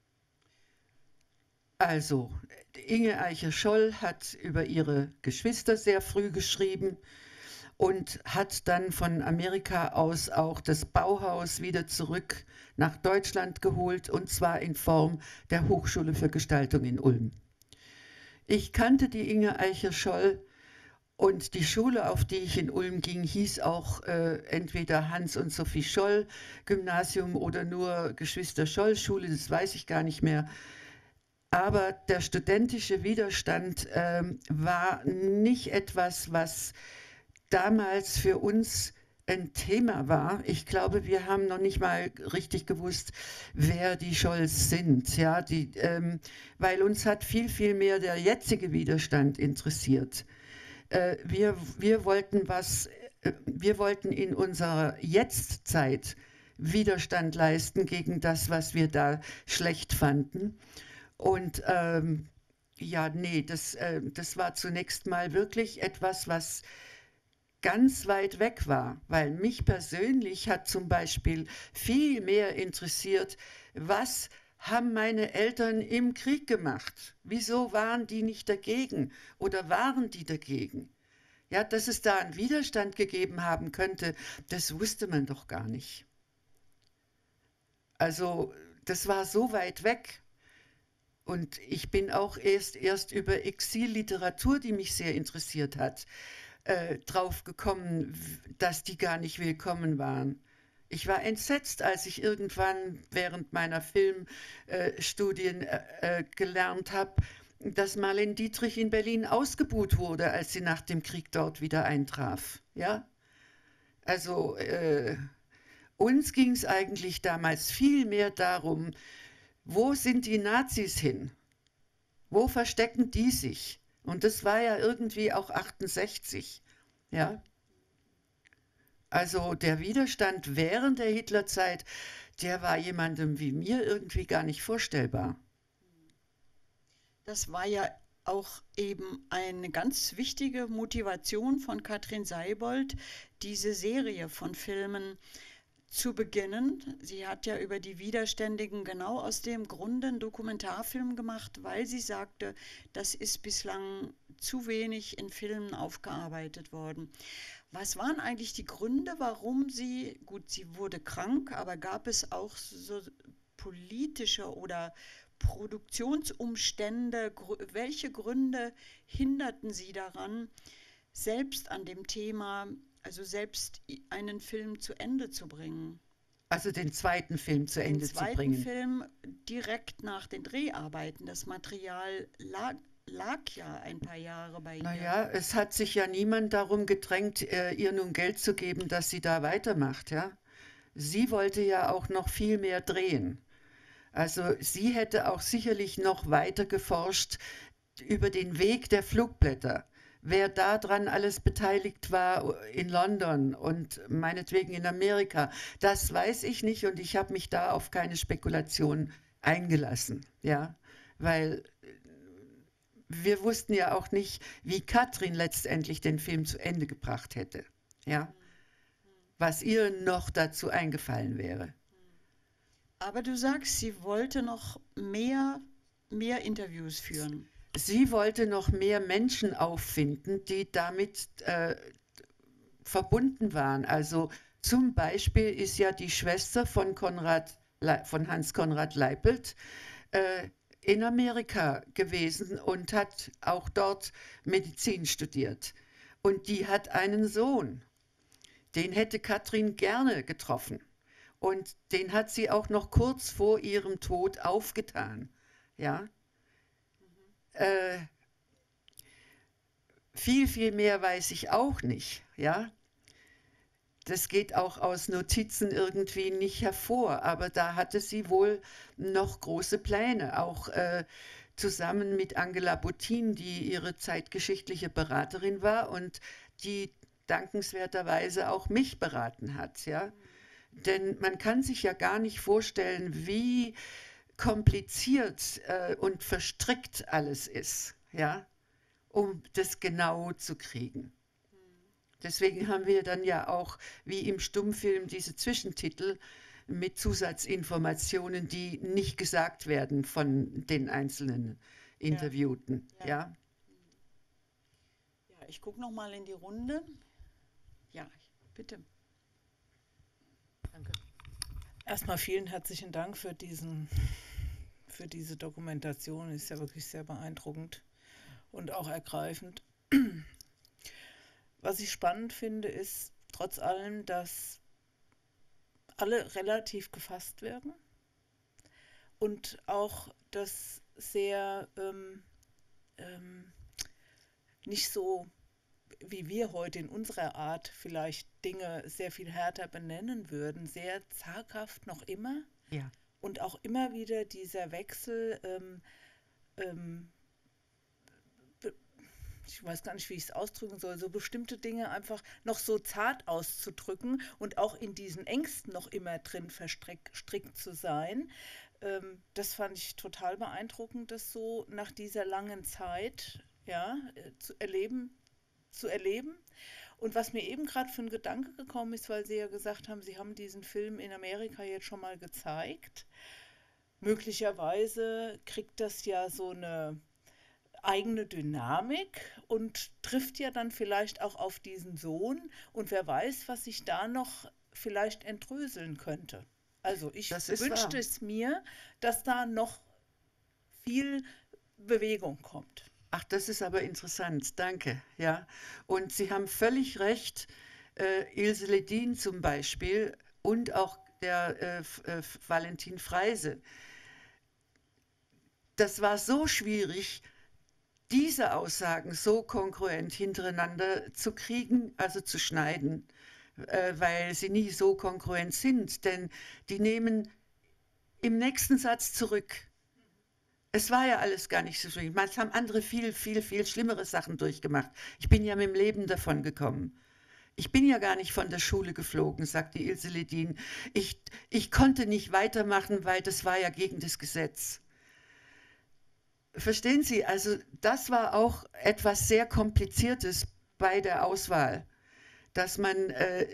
Also, Inge Eicher-Scholl hat über ihre Geschwister sehr früh geschrieben und hat dann von Amerika aus auch das Bauhaus wieder zurück nach Deutschland geholt, und zwar in Form der Hochschule für Gestaltung in Ulm. Ich kannte die Inge Eicher-Scholl und die Schule, auf die ich in Ulm ging, hieß auch entweder Hans und Sophie Scholl Gymnasium oder nur Geschwister Scholl Schule, das weiß ich gar nicht mehr. Aber der studentische Widerstand war nicht etwas, was damals für uns ein Thema war. Ich glaube, wir haben noch nicht mal richtig gewusst, wer die Scholls sind, ja, weil uns hat viel, viel mehr der jetzige Widerstand interessiert. Wir wollten in unserer Jetztzeit Widerstand leisten gegen das, was wir da schlecht fanden. Und das war zunächst mal wirklich etwas, was ganz weit weg war, weil mich persönlich hat zum Beispiel viel mehr interessiert, was haben meine Eltern im Krieg gemacht? Wieso waren die nicht dagegen oder waren die dagegen? Ja, dass es da einen Widerstand gegeben haben könnte, das wusste man doch gar nicht. Also das war so weit weg. Und ich bin auch erst über Exilliteratur, die mich sehr interessiert hat, drauf gekommen, dass die gar nicht willkommen waren. Ich war entsetzt, als ich irgendwann während meiner Filmstudien gelernt habe, dass Marlene Dietrich in Berlin ausgebuht wurde, als sie nach dem Krieg dort wieder eintraf. Ja? Also uns ging es eigentlich damals viel mehr darum, wo sind die Nazis hin? Wo verstecken die sich? Und das war ja irgendwie auch 68. Ja? Also der Widerstand während der Hitlerzeit, der war jemandem wie mir irgendwie gar nicht vorstellbar. Das war ja auch eben eine ganz wichtige Motivation von Katrin Seibold, diese Serie von Filmen zu beginnen. Sie hat ja über die Widerständigen genau aus dem Grunde einen Dokumentarfilm gemacht, weil sie sagte, das ist bislang zu wenig in Filmen aufgearbeitet worden. Was waren eigentlich die Gründe, warum sie, gut, sie wurde krank, aber gab es auch so politische oder Produktionsumstände, welche Gründe hinderten sie daran, selbst an dem Thema, also selbst einen Film zu Ende zu bringen? Also den zweiten Film zu Ende zu bringen. Den zweiten Film direkt nach den Dreharbeiten. Das Material lag ja ein paar Jahre bei ihr. Naja, es hat sich ja niemand darum gedrängt, ihr nun Geld zu geben, dass sie da weitermacht, ja. Sie wollte ja auch noch viel mehr drehen. Also sie hätte auch sicherlich noch weiter geforscht über den Weg der Flugblätter. Wer daran alles beteiligt war in London und meinetwegen in Amerika, das weiß ich nicht und ich habe mich da auf keine Spekulation eingelassen, ja, weil wir wussten ja auch nicht, wie Katrin letztendlich den Film zu Ende gebracht hätte, ja, was ihr noch dazu eingefallen wäre. Aber du sagst, sie wollte noch mehr Interviews führen. Sie wollte noch mehr Menschen auffinden, die damit verbunden waren. Also zum Beispiel ist ja die Schwester von Hans Conrad Leipold in Amerika gewesen und hat auch dort Medizin studiert. Und die hat einen Sohn. Den hätte Katrin gerne getroffen. Und den hat sie auch noch kurz vor ihrem Tod aufgetan. Ja? Viel mehr weiß ich auch nicht. Ja? Das geht auch aus Notizen irgendwie nicht hervor. Aber da hatte sie wohl noch große Pläne. Auch zusammen mit Angela Bottin, die ihre zeitgeschichtliche Beraterin war und die dankenswerterweise auch mich beraten hat. Ja? Denn man kann sich ja gar nicht vorstellen, wie kompliziert und verstrickt alles ist, ja, um das genau zu kriegen. Deswegen haben wir dann ja auch, wie im Stummfilm, diese Zwischentitel mit Zusatzinformationen, die nicht gesagt werden von den einzelnen Interviewten. Ja, ja, ich gucke noch mal in die Runde. Ja, bitte. Danke. Erstmal vielen herzlichen Dank für diese Dokumentation. Ist ja wirklich sehr beeindruckend und auch ergreifend. Was ich spannend finde, ist trotz allem, dass alle relativ gefasst werden und auch das sehr nicht so, wie wir heute in unserer Art vielleicht Dinge sehr viel härter benennen würden, sehr zaghaft noch immer. Ja. Und auch immer wieder dieser Wechsel, ich weiß gar nicht, wie ich es ausdrücken soll, so bestimmte Dinge einfach noch so zart auszudrücken und auch in diesen Ängsten noch immer drin verstrickt zu sein. Das fand ich total beeindruckend, das so nach dieser langen Zeit zu erleben. Und was mir eben gerade für ein Gedanke gekommen ist, weil Sie ja gesagt haben, Sie haben diesen Film in Amerika jetzt schon mal gezeigt. Möglicherweise kriegt das ja so eine eigene Dynamik und trifft ja dann vielleicht auch auf diesen Sohn. Und wer weiß, was sich da noch vielleicht entdröseln könnte. Also ich wünschte es mir, dass da noch viel Bewegung kommt. Ach, das ist aber interessant, danke. Ja. Und Sie haben völlig recht, Ilse Ledin zum Beispiel und auch der Valentin Freise. Das war so schwierig, diese Aussagen so kongruent hintereinander zu kriegen, also zu schneiden, weil sie nie so kongruent sind, denn die nehmen im nächsten Satz zurück. Es war ja alles gar nicht so schlimm. Es haben andere viel schlimmere Sachen durchgemacht. Ich bin ja mit dem Leben davon gekommen. Ich bin ja gar nicht von der Schule geflogen, sagt die Ilse Ledin. Ich konnte nicht weitermachen, weil das war ja gegen das Gesetz. Verstehen Sie, also das war auch etwas sehr Kompliziertes bei der Auswahl, dass man,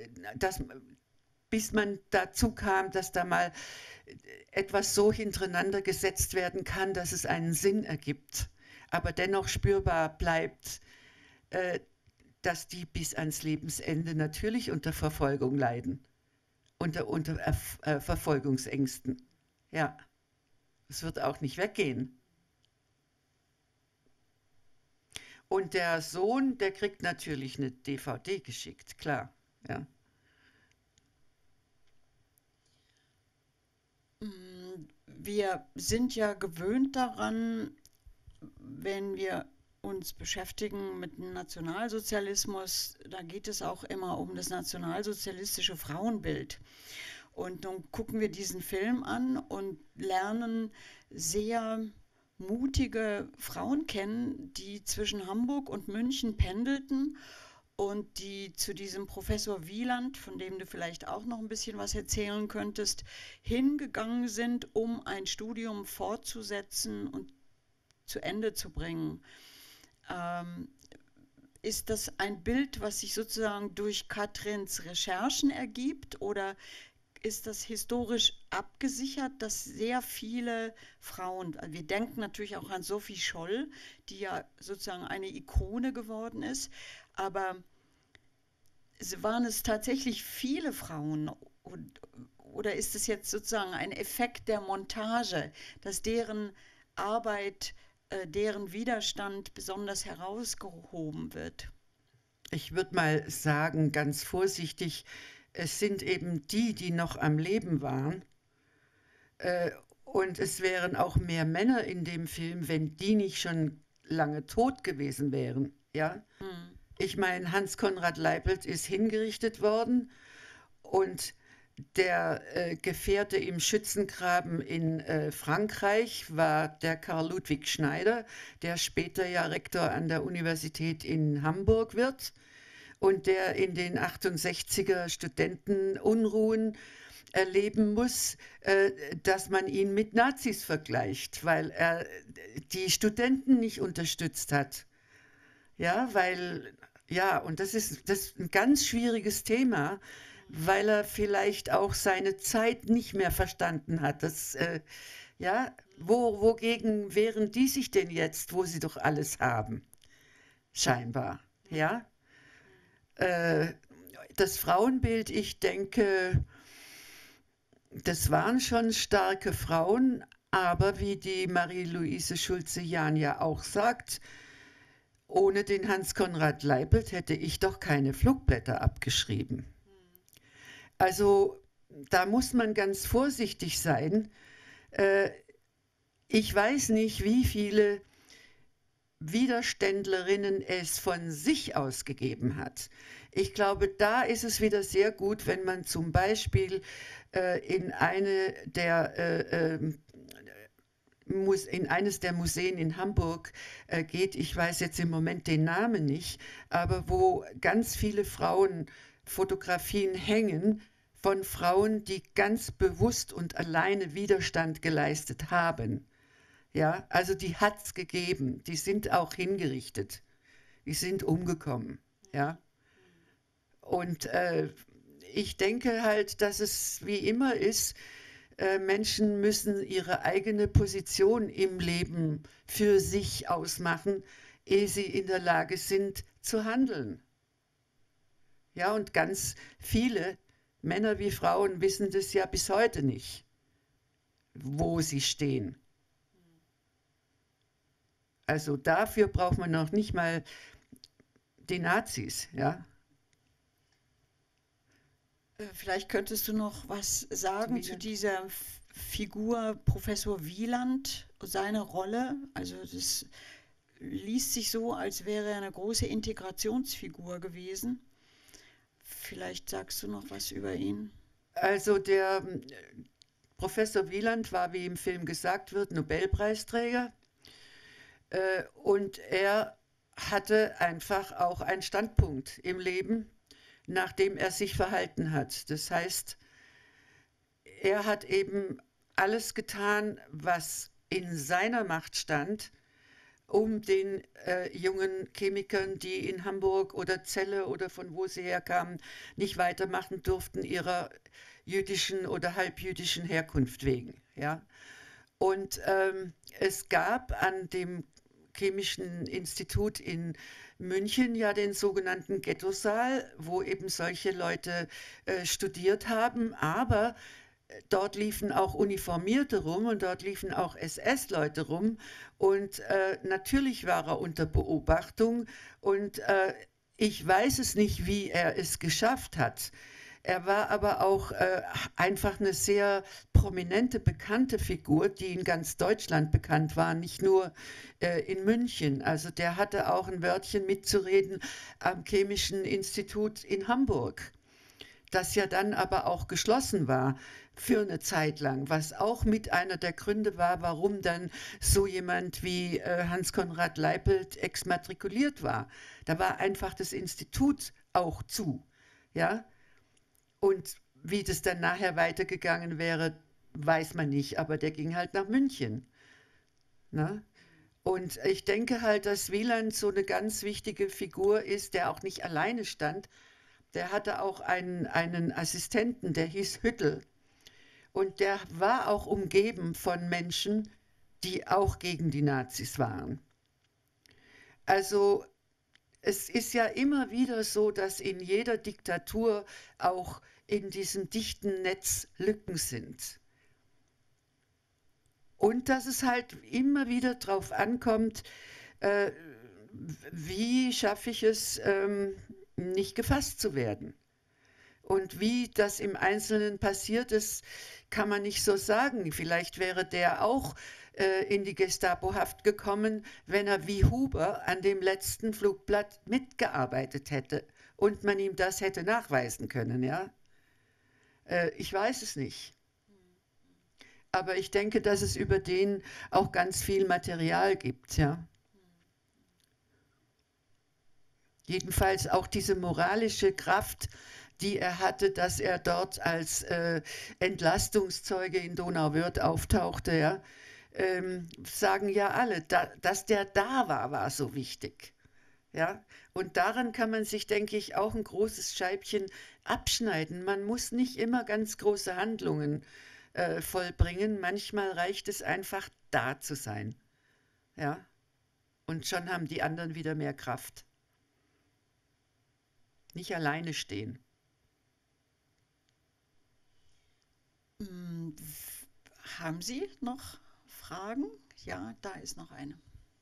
bis man dazu kam, dass da mal etwas so hintereinander gesetzt werden kann, dass es einen Sinn ergibt, aber dennoch spürbar bleibt, dass die bis ans Lebensende natürlich unter Verfolgung leiden, unter Verfolgungsängsten. Ja, es wird auch nicht weggehen. Und der Sohn, der kriegt natürlich eine DVD geschickt, klar. Ja. Wir sind ja gewöhnt daran, wenn wir uns beschäftigen mit dem Nationalsozialismus, da geht es auch immer um das nationalsozialistische Frauenbild. Und nun gucken wir diesen Film an und lernen sehr mutige Frauen kennen, die zwischen Hamburg und München pendelten und die zu diesem Professor Wieland, von dem du vielleicht auch noch ein bisschen was erzählen könntest, hingegangen sind, um ein Studium fortzusetzen und zu Ende zu bringen. Ist das ein Bild, was sich sozusagen durch Katrins Recherchen ergibt, oder ist das historisch abgesichert, dass sehr viele Frauen, wir denken natürlich auch an Sophie Scholl, die ja sozusagen eine Ikone geworden ist, aber waren es tatsächlich viele Frauen, oder ist es jetzt sozusagen ein Effekt der Montage, dass deren Arbeit, deren Widerstand besonders herausgehoben wird? Ich würde mal sagen, ganz vorsichtig, es sind eben die, die noch am Leben waren. Und es wären auch mehr Männer in dem Film, wenn die nicht schon lange tot gewesen wären. Ja? Ich meine, Hans Conrad Leipold ist hingerichtet worden und der Gefährte im Schützengraben in Frankreich war der Karl Ludwig Schneider, der später ja Rektor an der Universität in Hamburg wird und der in den 68er Studentenunruhen erleben muss, dass man ihn mit Nazis vergleicht, weil er die Studenten nicht unterstützt hat. Ja, und das ist ein ganz schwieriges Thema, weil er vielleicht auch seine Zeit nicht mehr verstanden hat. Wogegen wehren die sich denn jetzt, wo sie doch alles haben? Scheinbar, ja. Das Frauenbild, ich denke, das waren schon starke Frauen, aber wie die Marie-Louise Schulze-Jahn ja auch sagt, ohne den Hans Conrad Leipold hätte ich doch keine Flugblätter abgeschrieben. Also da muss man ganz vorsichtig sein. Ich weiß nicht, wie viele Widerständlerinnen es von sich aus gegeben hat. Ich glaube, da ist es wieder sehr gut, wenn man zum Beispiel in eines der Museen in Hamburg geht. Ich weiß jetzt im Moment den Namen nicht, aber wo ganz viele Frauenfotografien hängen von Frauen, die ganz bewusst und alleine Widerstand geleistet haben. Ja, also die hat es gegeben, die sind auch hingerichtet, die sind umgekommen. Ja. Und ich denke halt, dass es wie immer ist, Menschen müssen ihre eigene Position im Leben für sich ausmachen, ehe sie in der Lage sind zu handeln. Ja, und ganz viele Männer wie Frauen wissen das ja bis heute nicht, wo sie stehen. Also dafür braucht man noch nicht mal die Nazis, ja. Vielleicht könntest du noch was sagen zu dieser Figur Professor Wieland, seine Rolle. Also das liest sich so, als wäre er eine große Integrationsfigur gewesen. Vielleicht sagst du noch was über ihn. Also der Professor Wieland war, wie im Film gesagt wird, Nobelpreisträger. Und er hatte einfach auch einen Standpunkt im Leben, nachdem er sich verhalten hat. Das heißt, er hat eben alles getan, was in seiner Macht stand, um den jungen Chemikern, die in Hamburg oder Celle oder von wo sie herkamen, nicht weitermachen durften, ihrer jüdischen oder halbjüdischen Herkunft wegen. Ja? Und es gab an dem Chemischen Institut in München ja den sogenannten Ghettosaal, wo eben solche Leute studiert haben, aber dort liefen auch Uniformierte rum und dort liefen auch SS-Leute rum und natürlich war er unter Beobachtung und ich weiß es nicht, wie er es geschafft hat. Er war aber auch einfach eine sehr prominente, bekannte Figur, die in ganz Deutschland bekannt war, nicht nur in München. Also der hatte auch ein Wörtchen mitzureden am Chemischen Institut in Hamburg, das ja dann aber auch geschlossen war für eine Zeit lang, was auch mit einer der Gründe war, warum dann so jemand wie Hans Conrad Leipold exmatrikuliert war. Da war einfach das Institut auch zu, ja. Und wie das dann nachher weitergegangen wäre, weiß man nicht, aber der ging halt nach München. Ne? Und ich denke halt, dass Wieland so eine ganz wichtige Figur ist, der auch nicht alleine stand. Der hatte auch einen Assistenten, der hieß Hüttel. Und der war auch umgeben von Menschen, die auch gegen die Nazis waren. Also es ist ja immer wieder so, dass in jeder Diktatur auch in diesem dichten Netz Lücken sind. Und dass es halt immer wieder darauf ankommt, wie schaffe ich es, nicht gefasst zu werden. Und wie das im Einzelnen passiert ist, kann man nicht so sagen. Vielleicht wäre der auch in die Gestapo-Haft gekommen, wenn er wie Huber an dem letzten Flugblatt mitgearbeitet hätte und man ihm das hätte nachweisen können. Ja? Ich weiß es nicht. Aber ich denke, dass es über den auch ganz viel Material gibt. Ja? Jedenfalls auch diese moralische Kraft, die er hatte, dass er dort als Entlastungszeuge in Donauwörth auftauchte, ja, sagen ja alle, dass der da war, war so wichtig. Ja? Und daran kann man sich, denke ich, auch ein großes Scheibchen abschneiden. Man muss nicht immer ganz große Handlungen vollbringen. Manchmal reicht es einfach, da zu sein. Ja? Und schon haben die anderen wieder mehr Kraft. Nicht alleine stehen. Haben Sie noch Fragen? Ja, da ist noch eine.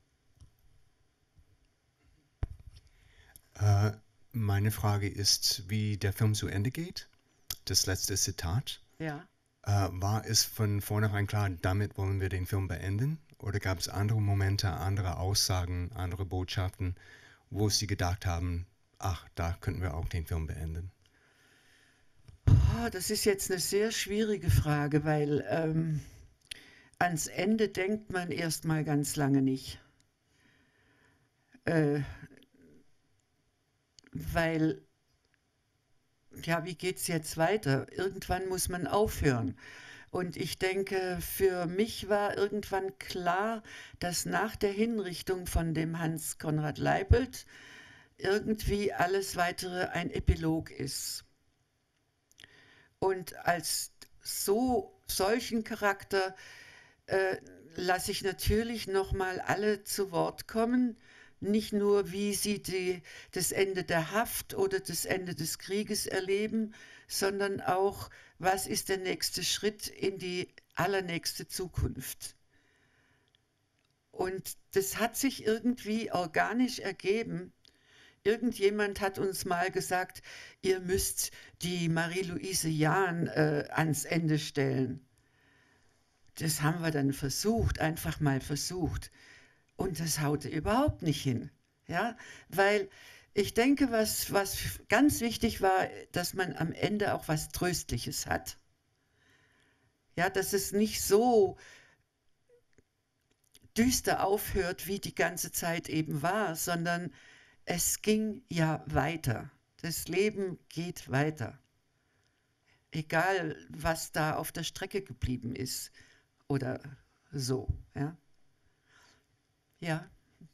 Meine Frage ist, wie der Film zu Ende geht. Das letzte Zitat. Ja. War es von vornherein klar, damit wollen wir den Film beenden? Oder gab es andere Momente, andere Aussagen, andere Botschaften, wo Sie gedacht haben, ach, da könnten wir auch den Film beenden? Oh, das ist jetzt eine sehr schwierige Frage, weil ans Ende denkt man erstmal ganz lange nicht. Weil, ja, wie geht es jetzt weiter? Irgendwann muss man aufhören. Und ich denke, für mich war irgendwann klar, dass nach der Hinrichtung von dem Hans Conrad Leipold irgendwie alles Weitere ein Epilog ist. Und als solchen Charakter lasse ich natürlich nochmal alle zu Wort kommen. Nicht nur, wie sie das Ende der Haft oder das Ende des Krieges erleben, sondern auch, was ist der nächste Schritt in die allernächste Zukunft. Und das hat sich irgendwie organisch ergeben. Irgendjemand hat uns mal gesagt, ihr müsst die Marie-Louise Jahn ans Ende stellen. Das haben wir dann versucht, einfach mal versucht. Und das haute überhaupt nicht hin. Ja? Weil ich denke, was ganz wichtig war, dass man am Ende auch was Tröstliches hat. Ja, dass es nicht so düster aufhört, wie die ganze Zeit eben war, sondern es ging ja weiter. Das Leben geht weiter. Egal, was da auf der Strecke geblieben ist oder so. Ja. Ja.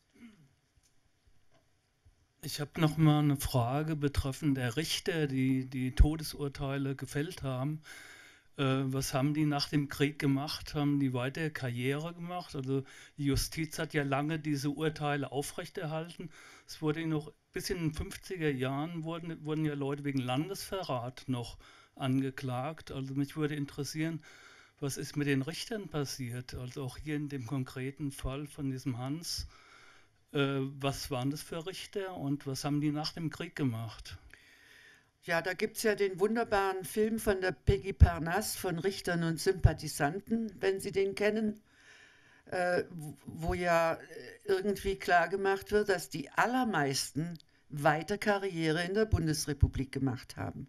Ich habe noch mal eine Frage betreffend der Richter, die die Todesurteile gefällt haben. Was haben die nach dem Krieg gemacht? Haben die weiter Karriere gemacht? Also die Justiz hat ja lange diese Urteile aufrechterhalten. Es wurde noch bis in den 50er Jahren wurden ja Leute wegen Landesverrat noch angeklagt. Also mich würde interessieren, was ist mit den Richtern passiert? Also auch hier in dem konkreten Fall von diesem Hans. Was waren das für Richter und was haben die nach dem Krieg gemacht? Ja, da gibt es ja den wunderbaren Film von der Peggy Parnasse von Richtern und Sympathisanten, wenn Sie den kennen, wo ja irgendwie klargemacht wird, dass die allermeisten weiter Karriere in der Bundesrepublik gemacht haben.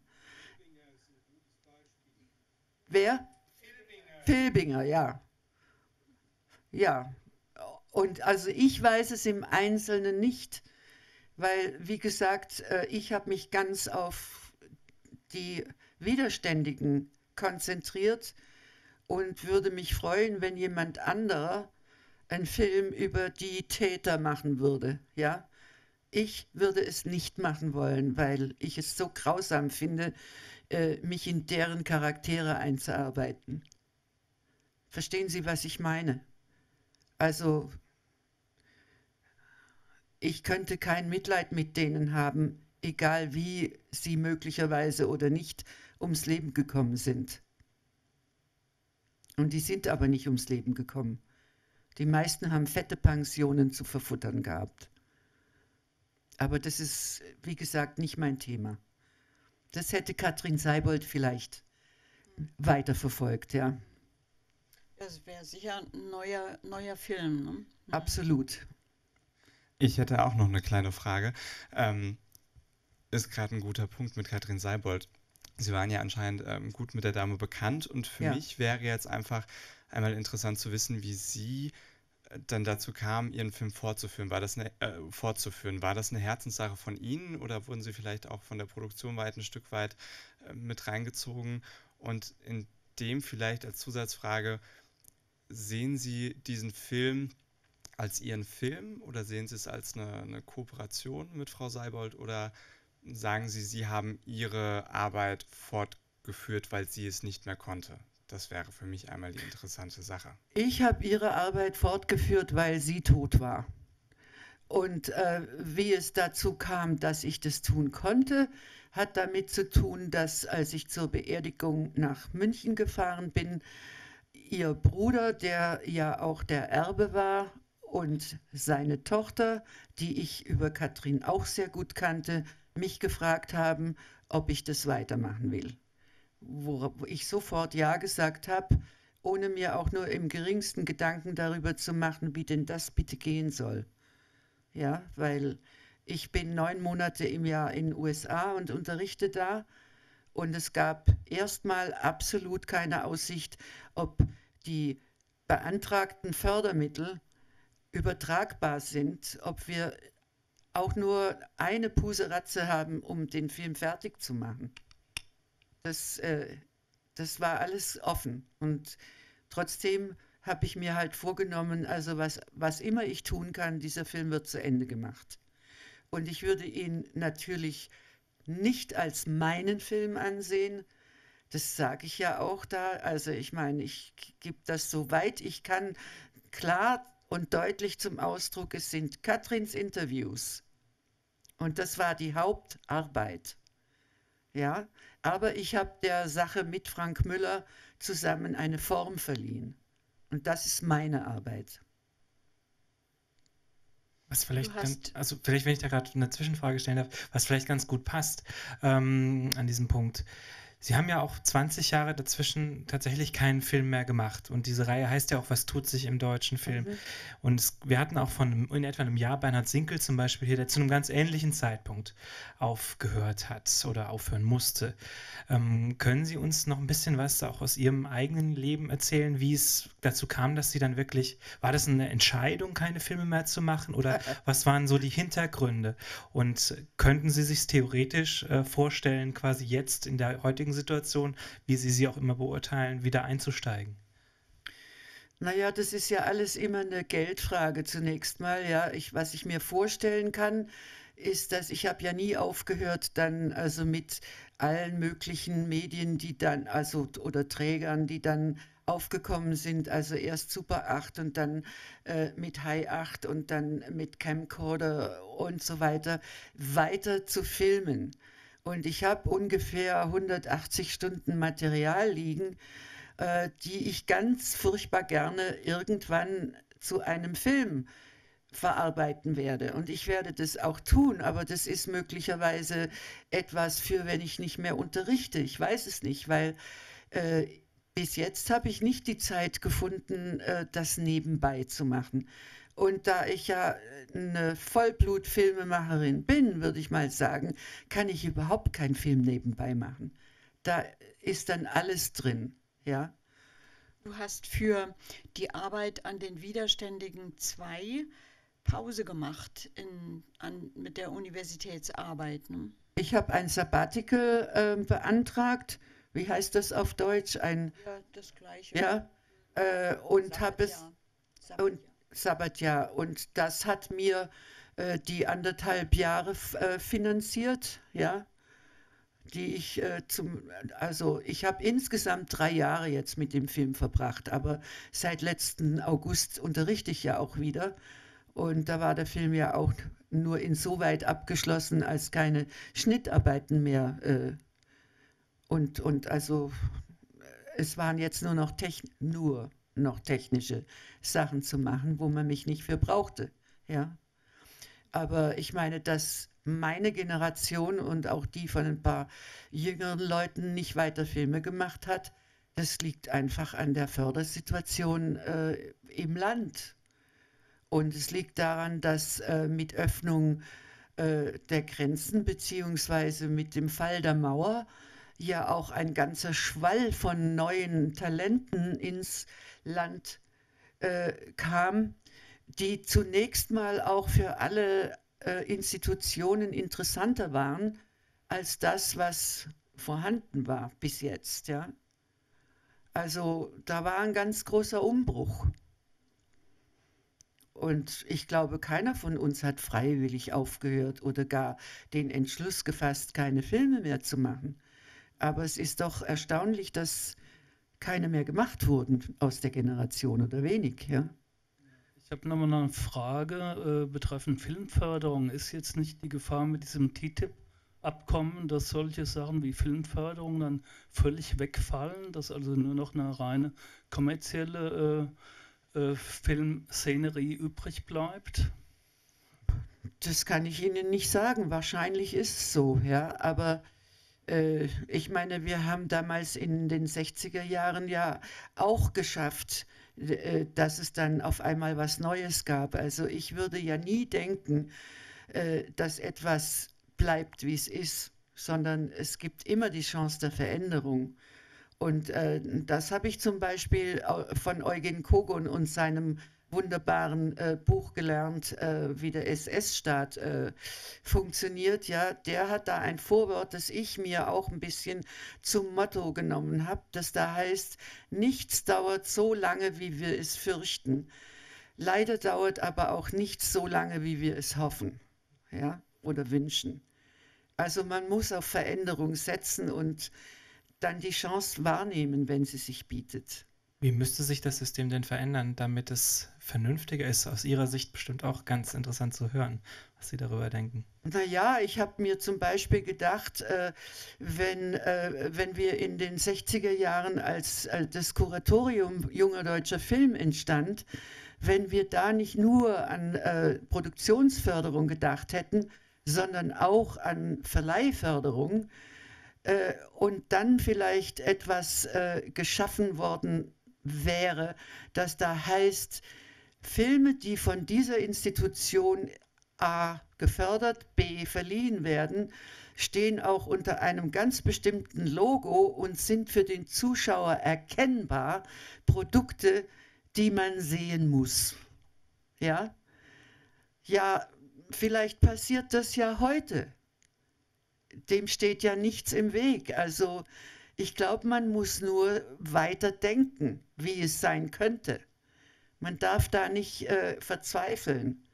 Wer? Filbinger, ja. Ja. Und also ich weiß es im Einzelnen nicht, weil, wie gesagt, ich habe mich ganz auf die Widerständigen konzentriert und würde mich freuen, wenn jemand anderer einen Film über die Täter machen würde. Ja? Ich würde es nicht machen wollen, weil ich es so grausam finde, mich in deren Charaktere einzuarbeiten. Verstehen Sie, was ich meine? Also, ich könnte kein Mitleid mit denen haben, egal wie sie möglicherweise oder nicht ums Leben gekommen sind. Und die sind aber nicht ums Leben gekommen. Die meisten haben fette Pensionen zu verfuttern gehabt. Aber das ist, wie gesagt, nicht mein Thema. Das hätte Katrin Seibold vielleicht weiterverfolgt, ja. Das wäre sicher ein neuer Film, ne? Absolut. Ich hätte auch noch eine kleine Frage. Ist gerade ein guter Punkt mit Katrin Seibold. Sie waren ja anscheinend gut mit der Dame bekannt und für mich wäre jetzt einfach einmal interessant zu wissen, wie Sie dann dazu kamen, Ihren Film fortzuführen. War das eine Herzenssache von Ihnen oder wurden Sie vielleicht auch von der Produktion ein Stück weit mit reingezogen? Und in dem vielleicht als Zusatzfrage, sehen Sie diesen Film als Ihren Film oder sehen Sie es als eine Kooperation mit Frau Seibold oder sagen Sie, Sie haben Ihre Arbeit fortgeführt, weil sie es nicht mehr konnte? Das wäre für mich einmal die interessante Sache. Ich habe ihre Arbeit fortgeführt, weil sie tot war. Und wie es dazu kam, dass ich das tun konnte, hat damit zu tun, dass als ich zur Beerdigung nach München gefahren bin, ihr Bruder, der ja auch der Erbe war, und seine Tochter, die ich über Katrin auch sehr gut kannte, mich gefragt haben, ob ich das weitermachen will. Wo ich sofort Ja gesagt habe, ohne mir auch nur im geringsten Gedanken darüber zu machen, wie denn das bitte gehen soll. Ja, weil ich bin 9 Monate im Jahr in den USA und unterrichte da und es gab erstmal absolut keine Aussicht, ob die beantragten Fördermittel übertragbar sind, ob wir auch nur eine Puseratze haben, um den Film fertig zu machen. Das war alles offen und trotzdem habe ich mir halt vorgenommen, also was immer ich tun kann, dieser Film wird zu Ende gemacht. Und ich würde ihn natürlich nicht als meinen Film ansehen, das sage ich ja auch da, also ich meine, ich gebe das so weit ich kann klar und deutlich zum Ausdruck, es sind Katrins Interviews und das war die Hauptarbeit. Ja, aber ich habe der Sache mit Frank Müller zusammen eine Form verliehen. Und das ist meine Arbeit. Was vielleicht, wenn ich da gerade eine Zwischenfrage stellen darf, was vielleicht ganz gut passt an diesem Punkt. Sie haben ja auch 20 Jahre dazwischen tatsächlich keinen Film mehr gemacht. Und diese Reihe heißt ja auch, was tut sich im deutschen Film? Und wir hatten auch in etwa einem Jahr Bernhard Sinkel zum Beispiel hier, der zu einem ganz ähnlichen Zeitpunkt aufgehört hat oder aufhören musste. Können Sie uns noch ein bisschen was auch aus Ihrem eigenen Leben erzählen, wie es dazu kam, dass Sie dann wirklich, war das eine Entscheidung, keine Filme mehr zu machen? Oder was waren so die Hintergründe? Und könnten Sie sich theoretisch vorstellen, quasi jetzt in der heutigen Situation, wie Sie auch immer beurteilen, wieder einzusteigen? Naja, das ist ja alles immer eine Geldfrage zunächst mal. Ja, was ich mir vorstellen kann, ist, dass ich habe ja nie aufgehört, dann also mit allen möglichen Medien, die dann, also oder Trägern, die dann aufgekommen sind, also erst Super 8 und dann mit Hi 8 und dann mit Camcorder und so weiter zu filmen. Und ich habe ungefähr 180 Stunden Material liegen, die ich ganz furchtbar gerne irgendwann zu einem Film verarbeiten werde. Und ich werde das auch tun, aber das ist möglicherweise etwas für, wenn ich nicht mehr unterrichte. Ich weiß es nicht, weil bis jetzt habe ich nicht die Zeit gefunden, das nebenbei zu machen. Und da ich ja eine Vollblut-Filmemacherin bin, würde ich mal sagen, kann ich überhaupt keinen Film nebenbei machen. Da ist dann alles drin, ja. Du hast für die Arbeit an den Widerständigen 2 Pause gemacht mit der Universitätsarbeit. Ne? Ich habe ein Sabbatical beantragt. Wie heißt das auf Deutsch? Ja, das Gleiche. Ja, und habe es... Sabbatjahr. Und das hat mir die 1,5 Jahre finanziert, ja, die ich also ich habe insgesamt 3 Jahre jetzt mit dem Film verbracht, aber seit letzten August unterrichte ich ja auch wieder. Und da war der Film ja auch nur insoweit abgeschlossen, als keine Schnittarbeiten mehr. Und also es waren jetzt nur noch technische Sachen zu machen, wo man mich nicht für brauchte. Ja. Aber ich meine, dass meine Generation und auch die von ein paar jüngeren Leuten nicht weiter Filme gemacht hat, das liegt einfach an der Fördersituation im Land. Und es liegt daran, dass mit Öffnung der Grenzen beziehungsweise mit dem Fall der Mauer ja auch ein ganzer Schwall von neuen Talenten ins Land kam, die zunächst mal auch für alle Institutionen interessanter waren als das, was vorhanden war bis jetzt. Ja? Also da war ein ganz großer Umbruch. Und ich glaube, keiner von uns hat freiwillig aufgehört oder gar den Entschluss gefasst, keine Filme mehr zu machen. Aber es ist doch erstaunlich, dass keine mehr gemacht wurden aus der Generation oder wenig. Ja? Ich habe nochmal eine Frage betreffend Filmförderung. Ist jetzt nicht die Gefahr mit diesem TTIP-Abkommen, dass solche Sachen wie Filmförderung dann völlig wegfallen, dass also nur noch eine reine kommerzielle Filmszenerie übrig bleibt? Das kann ich Ihnen nicht sagen. Wahrscheinlich ist es so, ja. Aber ich meine, wir haben damals in den 60er Jahren ja auch geschafft, dass es dann auf einmal was Neues gab. Also ich würde ja nie denken, dass etwas bleibt, wie es ist, sondern es gibt immer die Chance der Veränderung. Und das habe ich zum Beispiel von Eugen Kogon und seinem wunderbaren Buch gelernt, wie der SS-Staat funktioniert. Ja, der hat da ein Vorwort, das ich mir auch ein bisschen zum Motto genommen habe, das da heißt, nichts dauert so lange, wie wir es fürchten. Leider dauert aber auch nichts so lange, wie wir es hoffen, ja, oder wünschen. Also man muss auf Veränderung setzen und dann die Chance wahrnehmen, wenn sie sich bietet. Wie müsste sich das System denn verändern, damit es vernünftiger ist? Aus Ihrer Sicht bestimmt auch ganz interessant zu hören, was Sie darüber denken. Naja, ich habe mir zum Beispiel gedacht, wenn wir in den 60er Jahren, als das Kuratorium Junger Deutscher Film entstand, wenn wir da nicht nur an Produktionsförderung gedacht hätten, sondern auch an Verleihförderung, und dann vielleicht etwas geschaffen worden wäre, das da heißt, Filme, die von dieser Institution A gefördert, B verliehen werden, stehen auch unter einem ganz bestimmten Logo und sind für den Zuschauer erkennbar Produkte, die man sehen muss. Ja? Ja, vielleicht passiert das ja heute. Dem steht ja nichts im Weg. Also ich glaube, man muss nur weiter denken, wie es sein könnte. Man darf da nicht verzweifeln.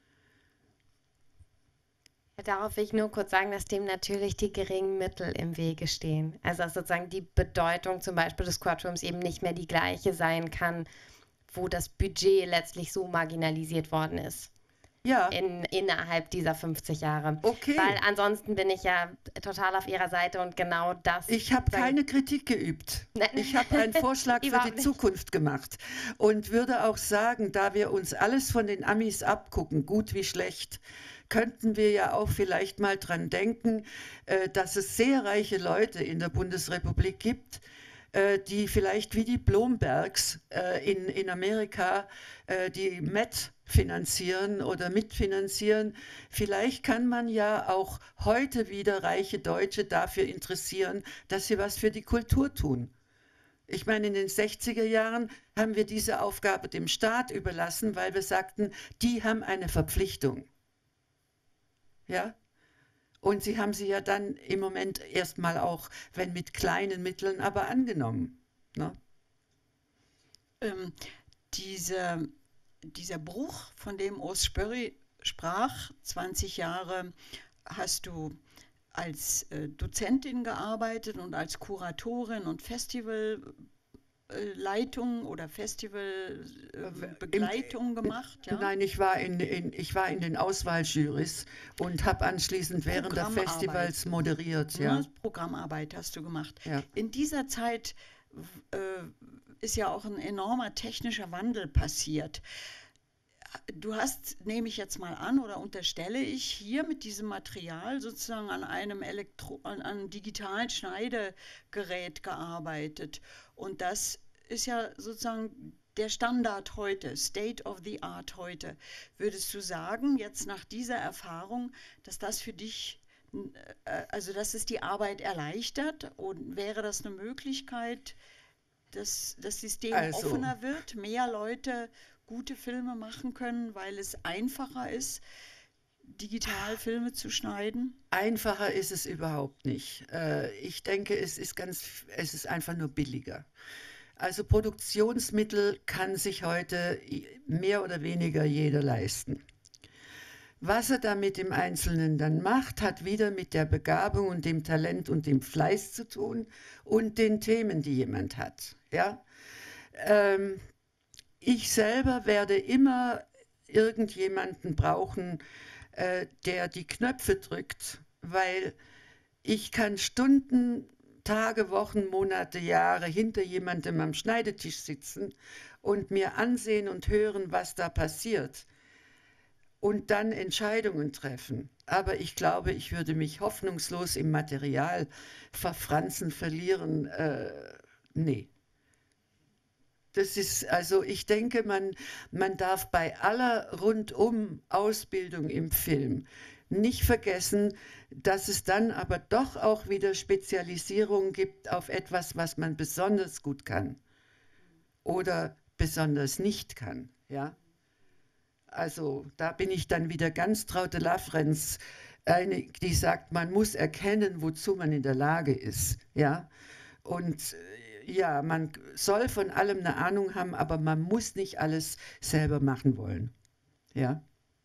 Darauf will ich nur kurz sagen, dass dem natürlich die geringen Mittel im Wege stehen. Also dass sozusagen die Bedeutung zum Beispiel des Courtrooms eben nicht mehr die gleiche sein kann, wo das Budget letztlich so marginalisiert worden ist. Ja. Innerhalb dieser 50 Jahre. Okay. Weil ansonsten bin ich ja total auf Ihrer Seite und genau das. Ich habe keine Kritik geübt. Ich habe einen Vorschlag für die Zukunft gemacht und würde auch sagen, da wir uns alles von den Amis abgucken, gut wie schlecht, könnten wir ja auch vielleicht mal dran denken, dass es sehr reiche Leute in der Bundesrepublik gibt, die vielleicht wie die Blombergs in Amerika die Met finanzieren oder mitfinanzieren. Vielleicht kann man ja auch heute wieder reiche Deutsche dafür interessieren, dass sie was für die Kultur tun. Ich meine, in den 60er Jahren haben wir diese Aufgabe dem Staat überlassen, weil wir sagten, die haben eine Verpflichtung. Ja? Und sie haben sie ja dann im Moment erstmal auch, wenn mit kleinen Mitteln, aber angenommen. Ne? Dieser Bruch, von dem Urs Spörri sprach, 20 Jahre hast du als Dozentin gearbeitet und als Kuratorin und Festivalleitung oder Festivalbegleitung gemacht? Ja? Nein, ich war in den Auswahljuries und habe anschließend während der Festivals moderiert. Ja. Programmarbeit hast du gemacht. Ja. In dieser Zeit ist ja auch ein enormer technischer Wandel passiert. Du hast, nehme ich jetzt mal an oder unterstelle ich, hier mit diesem Material sozusagen an einem digitalen Schneidegerät gearbeitet. Und das ist ja sozusagen der Standard heute, State of the Art heute. Würdest du sagen, jetzt nach dieser Erfahrung, dass das für dich, also dass es die Arbeit erleichtert, und wäre das eine Möglichkeit, dass das System offener wird, mehr Leute gute Filme machen können, weil es einfacher ist, digital Filme zu schneiden? Einfacher ist es überhaupt nicht. Ich denke, es ist einfach nur billiger. Also Produktionsmittel kann sich heute mehr oder weniger jeder leisten. Was er damit im Einzelnen dann macht, hat wieder mit der Begabung und dem Talent und dem Fleiß zu tun und den Themen, die jemand hat. Ja? Ich selber werde immer irgendjemanden brauchen, der die Knöpfe drückt, weil ich kann Stunden, Tage, Wochen, Monate, Jahre hinter jemandem am Schneidetisch sitzen und mir ansehen und hören, was da passiert und dann Entscheidungen treffen. Aber ich glaube, ich würde mich hoffnungslos im Material verfranzen, verlieren. Nee. Das ist, also ich denke, man darf bei aller rundum Ausbildung im Film nicht vergessen, dass es dann aber doch auch wieder Spezialisierungen gibt auf etwas, was man besonders gut kann oder besonders nicht kann. Ja? Also da bin ich dann wieder ganz Traute Lafrenz, die sagt, man muss erkennen, wozu man in der Lage ist. Ja? Und ja, man soll von allem eine Ahnung haben, aber man muss nicht alles selber machen wollen. Ja?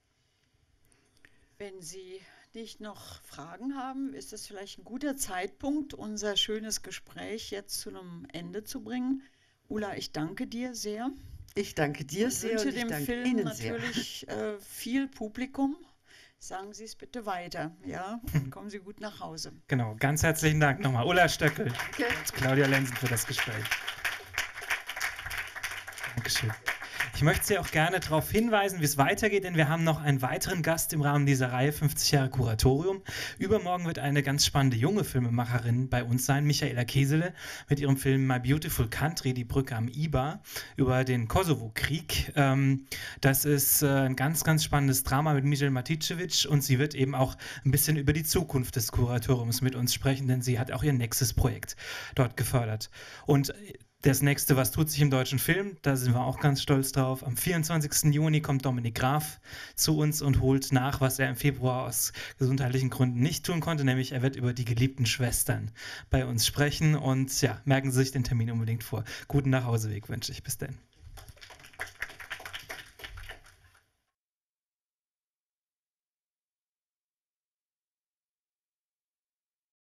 Wenn Sie nicht noch Fragen haben, ist das vielleicht ein guter Zeitpunkt, unser schönes Gespräch jetzt zu einem Ende zu bringen. Ulla, ich danke dir sehr. Ich danke dir sehr und ich danke Ihnen sehr. Ich wünsche dem Film natürlich viel Publikum. Sagen Sie es bitte weiter, ja? Kommen Sie gut nach Hause. Genau, ganz herzlichen Dank nochmal. Ulla Stöckel und Claudia Lenzen für das Gespräch. Dankeschön. Ich möchte Sie auch gerne darauf hinweisen, wie es weitergeht, denn wir haben noch einen weiteren Gast im Rahmen dieser Reihe 50 Jahre Kuratorium. Übermorgen wird eine ganz spannende junge Filmemacherin bei uns sein, Michaela Kesele, mit ihrem Film My Beautiful Country, die Brücke am Ibar, über den Kosovo-Krieg. Das ist ein ganz, ganz spannendes Drama mit Michel Maticevic und sie wird eben auch ein bisschen über die Zukunft des Kuratoriums mit uns sprechen, denn sie hat auch ihr Nexus-Projekt dort gefördert. Und das nächste, was tut sich im deutschen Film, da sind wir auch ganz stolz drauf. Am 24. Juni kommt Dominik Graf zu uns und holt nach, was er im Februar aus gesundheitlichen Gründen nicht tun konnte, nämlich er wird über die geliebten Schwestern bei uns sprechen und ja, merken Sie sich den Termin unbedingt vor. Guten Nachhauseweg wünsche ich. Bis dann.